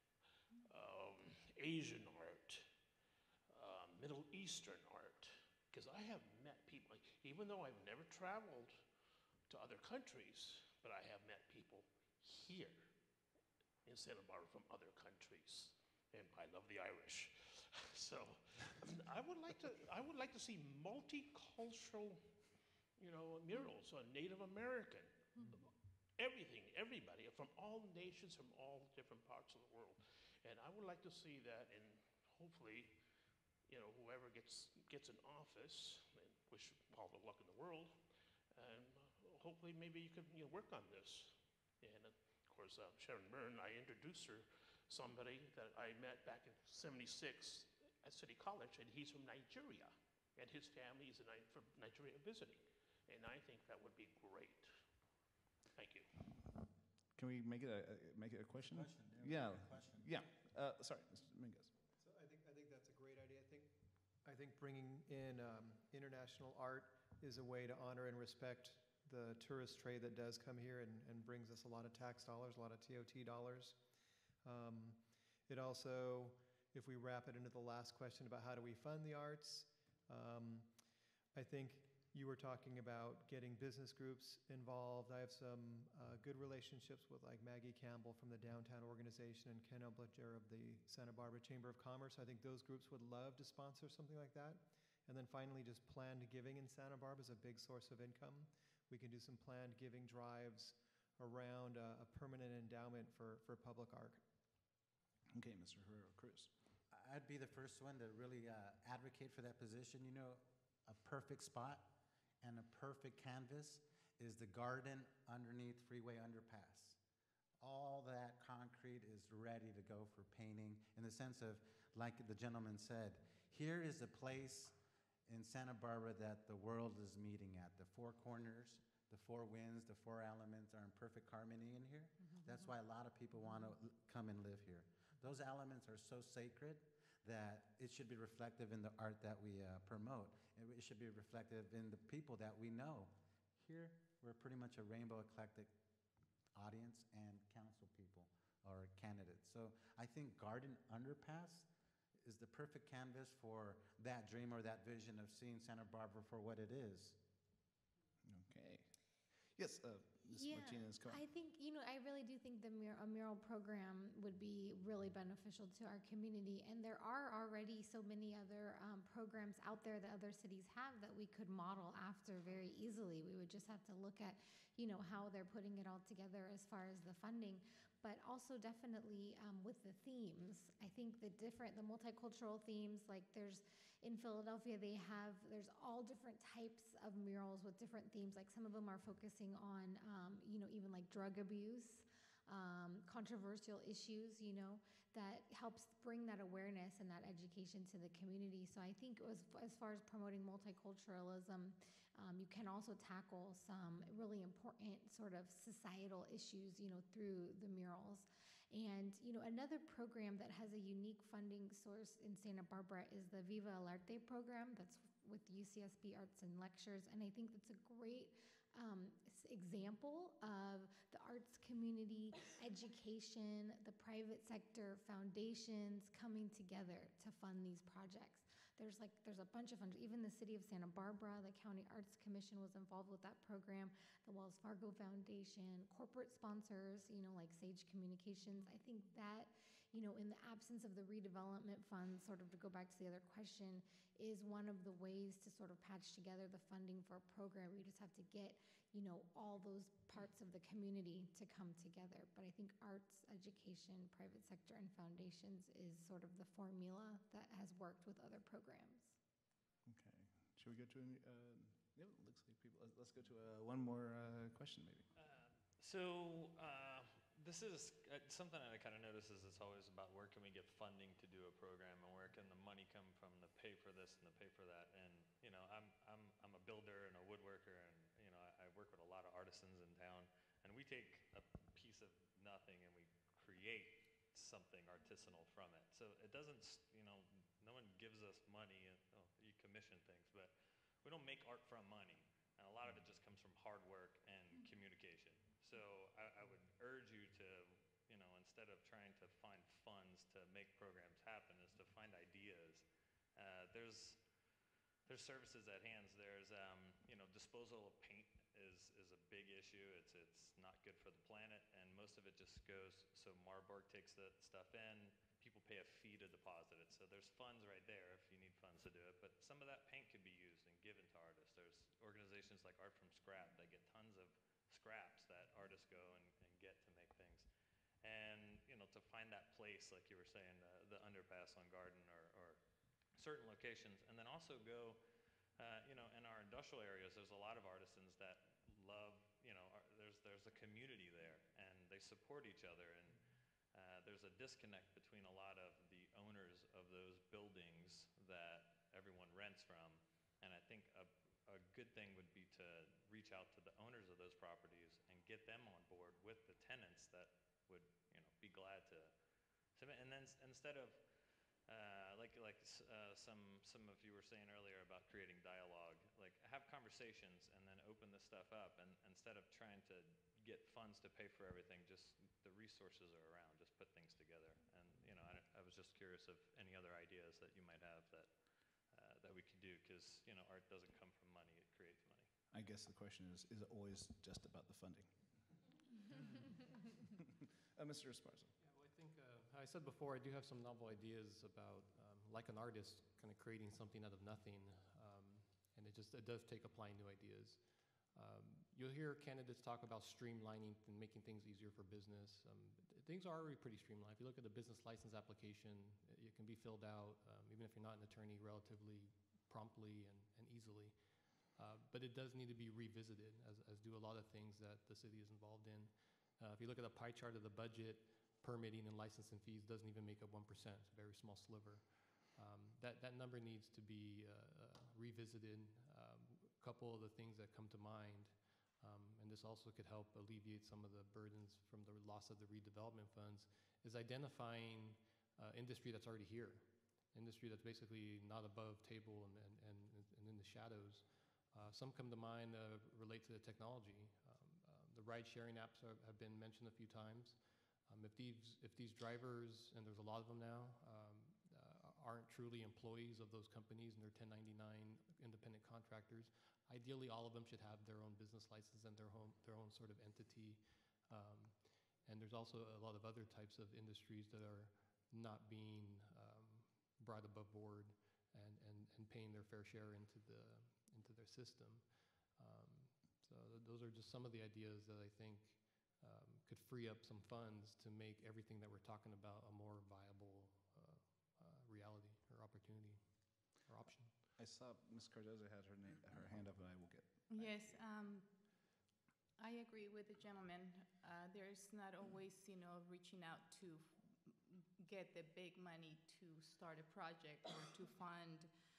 Asian art, Middle Eastern art, because I have met people, even though I've never traveled to other countries, but I have met people here in Santa Barbara from other countries, and I love the Irish. So I would like to see multicultural, murals on Native American, everything, everybody from all nations, from all different parts of the world, and I would like to see that, and hopefully, whoever gets in office, and wish all the luck in the world, and hopefully maybe you could work on this. And of course, Sharon Byrne, I introduced her somebody that I met back in '76 at City College, and he's from Nigeria, and his family is from Nigeria visiting, and I think that would be great. Thank you. Can we make it a question? Yeah. Sorry, Mr. Dominguez. So I think that's a great idea. I think bringing in international art is a way to honor and respect the tourist trade that does come here and brings us a lot of tax dollars, a lot of TOT dollars. It also, if we wrap it into the last question about how do we fund the arts, I think You were talking about getting business groups involved. I have some good relationships with like Maggie Campbell from the Downtown Organization and Ken Obliger of the Santa Barbara Chamber of Commerce. I think those groups would love to sponsor something like that. And then finally, just planned giving in Santa Barbara is a big source of income. We can do some planned giving drives around a permanent endowment for public art. Okay, Mr. Herrera Cruz. I'd be the first one to really advocate for that position. You know, a perfect spot and a perfect canvas is the garden underneath Freeway Underpass. All that concrete is ready to go for painting in the sense of, like the gentleman said, here is a place in Santa Barbara that the world is meeting at. The four corners, the four winds, the four elements are in perfect harmony in here. That's why a lot of people want to come and live here. Those elements are so sacred that it should be reflective in the art that we promote. It should be reflective in the people that we know. Here, we're pretty much a rainbow eclectic audience and council people or candidates. So I think Garden Underpass is the perfect canvas for that dream or that vision of seeing Santa Barbara for what it is. Okay. Yes, Ms. Martinez, come on. I think, I really do think a mural program would be really beneficial to our community. And there are already so many other programs out there that other cities have that we could model after very easily. We would just have to look at, how they're putting it all together as far as the funding. But also definitely with the themes. I think the multicultural themes, like in Philadelphia, there's all different types of murals with different themes. Like some of them are focusing on, even like drug abuse, controversial issues, that helps bring that awareness and that education to the community. So I think as far as promoting multiculturalism, you can also tackle some really important sort of societal issues, through the murals. And, another program that has a unique funding source in Santa Barbara is the Viva el Arte program that's with UCSB Arts and Lectures. And I think that's a great example of the arts community, education, the private sector, foundations coming together to fund these projects. There's a bunch of funders. Even the city of Santa Barbara, the County Arts Commission was involved with that program, the Wells Fargo Foundation, corporate sponsors, like Sage Communications. I think that, in the absence of the redevelopment fund, sort of to go back to the other question, is one of the ways to sort of patch together the funding for a program. We just have to get, all those parts of the community to come together. But I think arts, education, private sector, and foundations is sort of the formula that has worked with other programs. Okay. Should we go to yeah, looks like people. Let's go to one more question, maybe. This is something that I kind of notice is it's always about where can we get funding to do a program and where can the money come from to pay for this and to pay for that. And I'm a builder and a woodworker, and I work with a lot of artisans in town, and we take a piece of nothing and we create something artisanal from it. So it doesn't, no one gives us money, and you commission things, but we don't make art from money. And a lot of it just comes from hard work and communication. So I would urge you to, instead of trying to find funds to make programs happen, is to find ideas. There's services at hand. There's, disposal of paint is a big issue. It's not good for the planet, and most of it just goes, so Marburg takes the stuff in, people pay a fee to deposit it. So there's funds right there if you need funds to do it, but some of that paint could be used and given to artists. There's organizations like Art from Scrap that get tons of scraps that artists go and get to make things. And, to find that place, like you were saying, the underpass on Garden or certain locations, and then also go, in our industrial areas, there's a lot of artisans that love, there's a community there, and they support each other, and there's a disconnect between a lot of the owners of those buildings that everyone rents from, and I think a good thing would be to reach out to the owners of those properties and get them on board with the tenants that would, be glad to submit. And then instead of, some of you were saying earlier about creating dialogue, like have conversations and then open this stuff up. And instead of trying to get funds to pay for everything, just the resources are around, just put things together. And, I was just curious of any other ideas that you might have that that we could do, because, art doesn't come from money, it creates money. I guess the question is it always just about the funding? Mr. Esparza. Yeah, well, I think, I said before, I do have some novel ideas about, like an artist, kind of creating something out of nothing, and it does take applying new ideas. You'll hear candidates talk about streamlining and making things easier for business. Things are already pretty streamlined. If you look at the business license application, it can be filled out, even if you're not an attorney, relatively promptly and easily. But it does need to be revisited, as do a lot of things that the city is involved in. If you look at the pie chart of the budget, permitting and licensing fees doesn't even make up 1%. It's a very small sliver. That number needs to be revisited. A couple of the things that come to mind, and this also could help alleviate some of the burdens from the loss of the redevelopment funds, is identifying industry that's already here, industry that's basically not above table and in the shadows. Some come to mind relate to the technology. The ride-sharing apps have been mentioned a few times. If these drivers, and there's a lot of them now, aren't truly employees of those companies and they're 1099 independent contractors, ideally all of them should have their own business license and their own sort of entity. And there's also a lot of other types of industries that are not being brought above board and paying their fair share into their system. So those are just some of the ideas that I think could free up some funds to make everything that we're talking about a more viable reality or opportunity or option. I saw Ms. Cardoza had her hand up, and I will get. Yes, I agree with the gentleman. There's not always, reaching out to get the big money to start a project or to fund,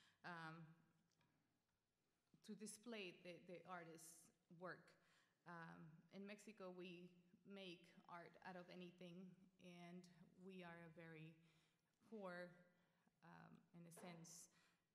to display the artist's work. In Mexico, we make art out of anything, and we are a very poor, in a sense,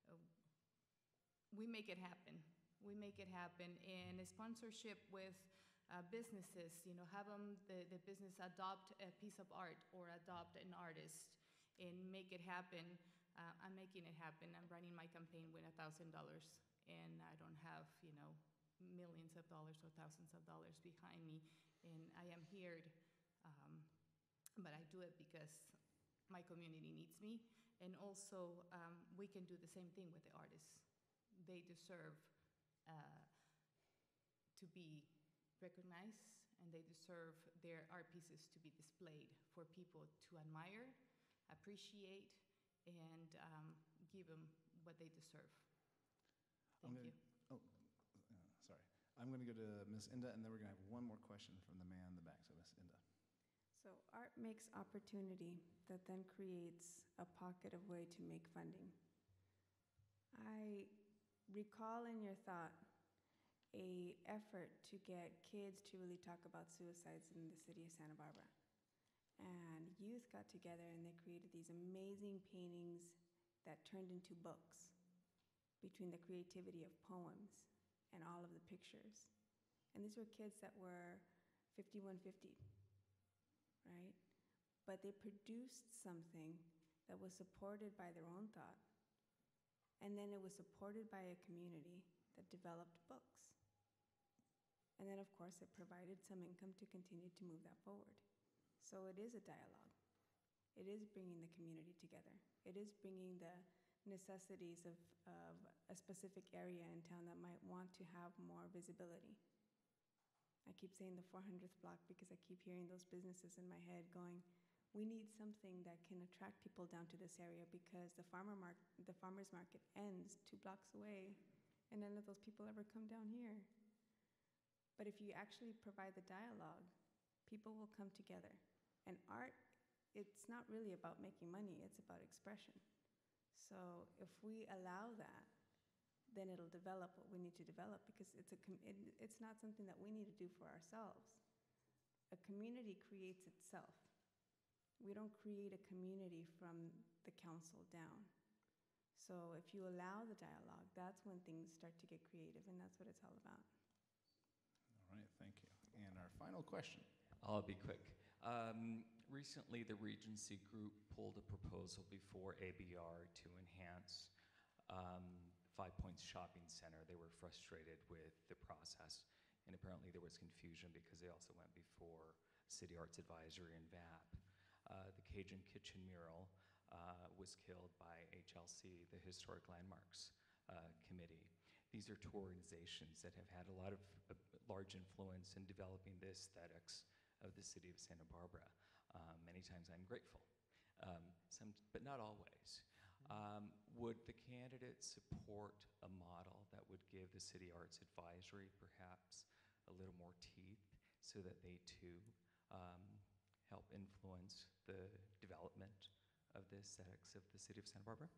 we make it happen. We make it happen. And a sponsorship with businesses, have them, the business adopt a piece of art or adopt an artist and make it happen. I'm making it happen. I'm running my campaign with $1,000, and I don't have, millions of dollars or thousands of dollars behind me, and I am here, but I do it because my community needs me. And also, we can do the same thing with the artists. They deserve to be recognized, and they deserve their art pieces to be displayed for people to admire, appreciate, and give them what they deserve. Thank you. Sorry. I'm going to go to Ms. Inda, and then we're going to have one more question from the man in the back. So, Ms. Inda. So art makes opportunity that then creates a pocket of way to make funding. I recall in your thought a effort to get kids to really talk about suicides in the city of Santa Barbara. And youth got together and they created these amazing paintings that turned into books between the creativity of poems and all of the pictures. And these were kids that were 5150, right? But they produced something that was supported by their own thought. And then it was supported by a community that developed books. And then, of course, it provided some income to continue to move that forward. So it is a dialogue. It is bringing the community together. It is bringing the necessities of a specific area in town that might want to have more visibility. I keep saying the 400th block because I keep hearing those businesses in my head going, we need something that can attract people down to this area because the farmer's market ends 2 blocks away, and none of those people ever come down here. But if you actually provide the dialogue, people will come together. And art, it's not really about making money, it's about expression. So if we allow that, then it'll develop what we need to develop because it's not something that we need to do for ourselves. A community creates itself. We don't create a community from the council down. So if you allow the dialogue, that's when things start to get creative, and that's what it's all about. All right, thank you. And our final question. I'll be quick. Recently, the Regency Group pulled a proposal before ABR to enhance Five Points Shopping Center, they were frustrated with the process, and apparently there was confusion because they also went before City Arts Advisory and VAP. The Cajun Kitchen mural was killed by HLC, the Historic Landmarks Committee. These are two organizations that have had a lot of large influence in developing the aesthetics of the city of Santa Barbara. Many times I'm grateful, but not always. Would the candidate support a model that would give the City Arts Advisory perhaps a little more teeth so that they too help influence the development of the aesthetics of the city of Santa Barbara?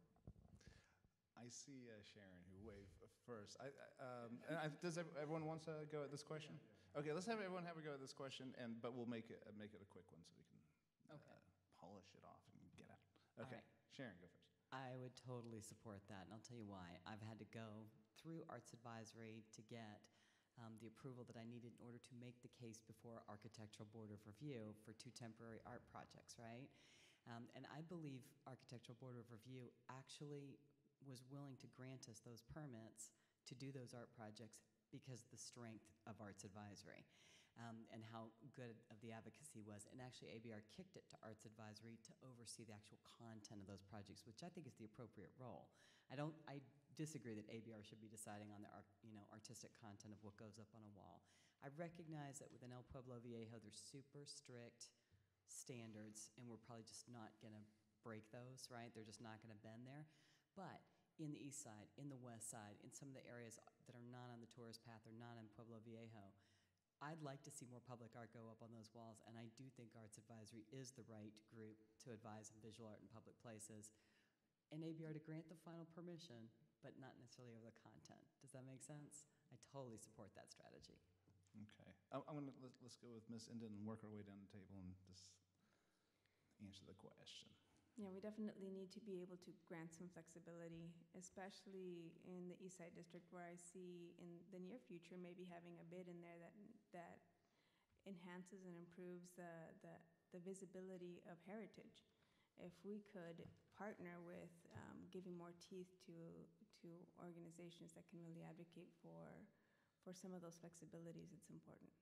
I see Sharon who waved first. Does everyone wants to go at this question? Okay, let's have everyone have a go at this question, but we'll make it a quick one so we can polish it off and get out. Okay, Sharon, go first. I would totally support that, and I'll tell you why. I've had to go through Arts Advisory to get the approval that I needed in order to make the case before Architectural Board of Review for 2 temporary art projects, right? And I believe Architectural Board of Review actually was willing to grant us those permits to do those art projects because of the strength of Arts Advisory. And how good of the advocacy was. And actually, ABR kicked it to Arts Advisory to oversee the actual content of those projects, which I think is the appropriate role. I disagree that ABR should be deciding on the artistic content of what goes up on a wall. I recognize that within El Pueblo Viejo, there's super strict standards, and we're probably just not going to break those, right? They're just not going to bend there. But in the east side, in the west side, in some of the areas that are not on the tourist path or not in Pueblo Viejo, I'd like to see more public art go up on those walls, and I do think Arts Advisory is the right group to advise on visual art in public places, and ABR to grant the final permission, but not necessarily over the content. Does that make sense? I totally support that strategy. Okay, let's go with Ms. Inden and work our way down the table and just answer the question. Yeah, we definitely need to be able to grant some flexibility, especially in the East Side District, where I see in the near future maybe having a bid in there that enhances and improves the visibility of heritage. If we could partner with giving more teeth to organizations that can really advocate for some of those flexibilities, it's important.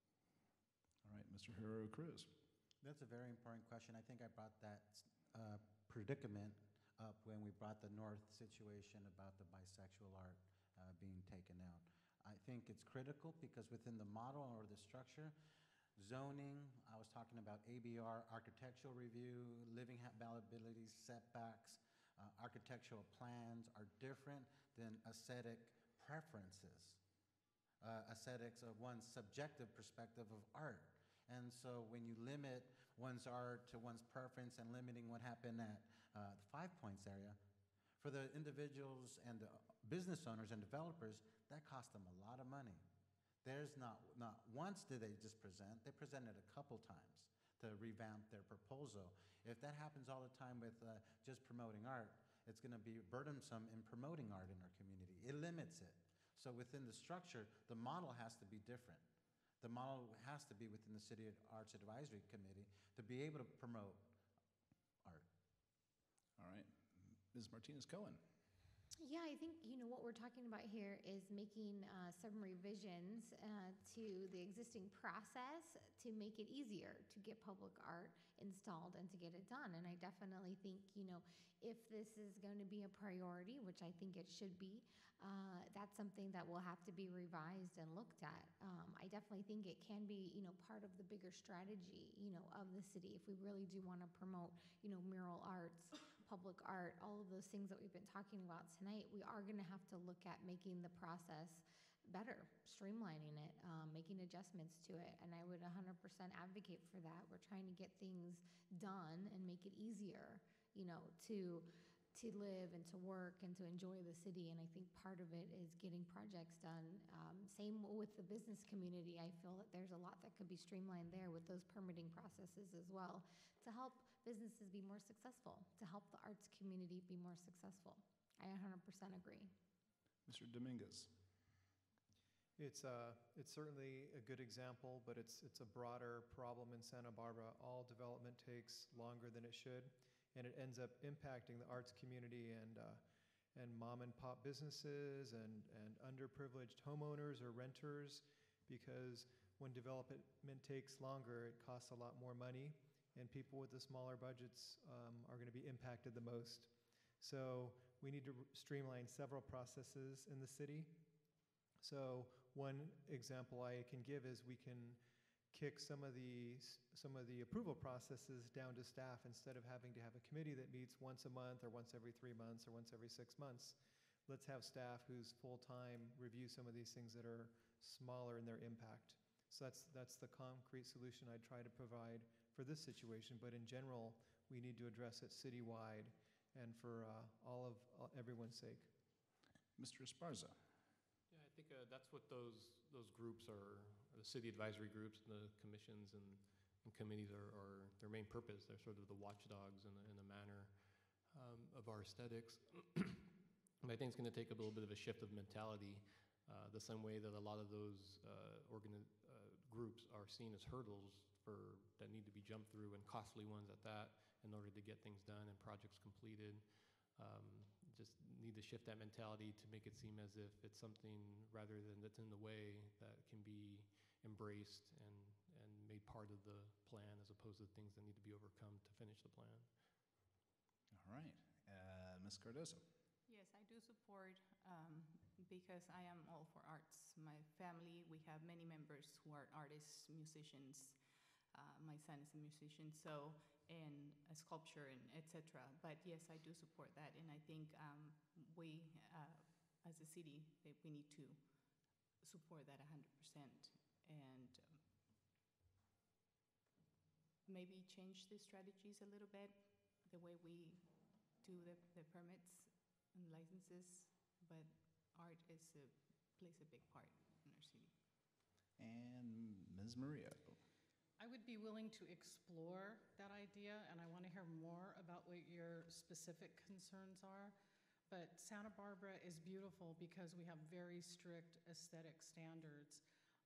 All right, Mr. Herrero Cruz. That's a very important question. I think I brought that predicament up when we brought the North situation about the bisexual art being taken out. I think it's critical because within the model or the structure, zoning, I was talking about ABR, architectural review, living habitability, setbacks, architectural plans are different than aesthetic preferences, aesthetics of one's subjective perspective of art. And so when you limit one's art to one's preference and limiting what happened at the 5 Points area, for the individuals and the business owners and developers, that cost them a lot of money. There's not once did they just present, they presented a couple times to revamp their proposal. If that happens all the time with just promoting art, it's going to be burdensome in promoting art in our community. It limits it. So within the structure, the model has to be different. The model has to be within the City Arts Advisory Committee to be able to promote art. All right. Ms. Martinez-Cohen. Yeah, I think, what we're talking about here is making some revisions to the existing process to make it easier to get public art installed and to get it done. And I definitely think, if this is going to be a priority, which I think it should be, that's something that will have to be revised and looked at. I definitely think it can be, part of the bigger strategy, of the city if we really do want to promote, mural arts, public art, all of those things that we've been talking about tonight. We are going to have to look at making the process better, streamlining it, making adjustments to it, and I would 100% advocate for that. We're trying to get things done and make it easier, to live and to work and to enjoy the city, and I think part of it is getting projects done. Same with the business community. I feel that there's a lot that could be streamlined there with those permitting processes as well to help businesses be more successful, to help the arts community be more successful. I 100% agree. Mr. Dominguez. It's certainly a good example, but it's a broader problem in Santa Barbara. All development takes longer than it should, and it ends up impacting the arts community and mom and pop businesses and underprivileged homeowners or renters, because when development takes longer, it costs a lot more money, and people with the smaller budgets are going to be impacted the most. So we need to streamline several processes in the city. So one example I can give is we can kick some of the approval processes down to staff instead of having to have a committee that meets once a month or once every 3 months or once every 6 months. Let's have staff who's full-time review some of these things that are smaller in their impact. So that's the concrete solution I'd try to provide for this situation. But in general, we need to address it citywide and for everyone's sake. Mr. Esparza. Yeah, I think that's what those groups are, the city advisory groups, and the commissions and committees are their main purpose. They're sort of the watchdogs in a manner of our aesthetics. And I think it's going to take a little bit of a shift of mentality, the same way that a lot of those groups are seen as hurdles that need to be jumped through, and costly ones at that, in order to get things done and projects completed. Just need to shift that mentality to make it seem as if it's something, rather than that's in the way, that can be embraced and made part of the plan, as opposed to things that need to be overcome to finish the plan. All right. Ms. Cardoso. Yes, I do support because I am all for arts. My family, we have many members who are artists, musicians. My son is a musician, so, and a sculpture, and etc. But yes, I do support that, and I think we, as a city, that we need to support that 100%, and maybe change the strategies a little bit, the way we do the permits and licenses. But art plays a big part in our city. And Ms. Murillo. I would be willing to explore that idea, and I want to hear more about what your specific concerns are. But Santa Barbara is beautiful because we have very strict aesthetic standards.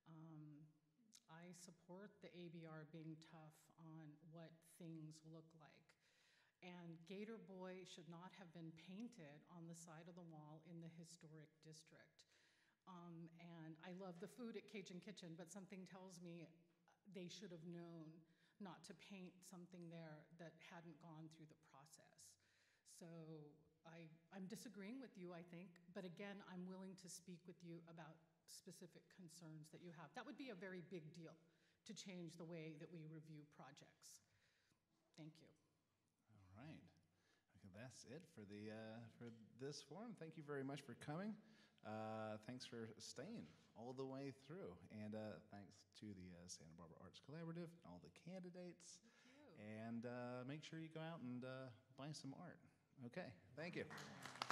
I support the ABR being tough on what things look like. And Gator Boy should not have been painted on the side of the wall in the historic district. And I love the food at Cajun Kitchen, but something tells me they should have known not to paint something there that hadn't gone through the process. So I'm disagreeing with you, I think, but again, I'm willing to speak with you about specific concerns that you have. That would be a very big deal to change the way that we review projects. Thank you. All right. Okay, that's it for this forum. Thank you very much for coming. Thanks for staying all the way through. And thanks to the Santa Barbara Arts Collaborative and all the candidates. Thank you. And make sure you go out and buy some art. Okay, thank you.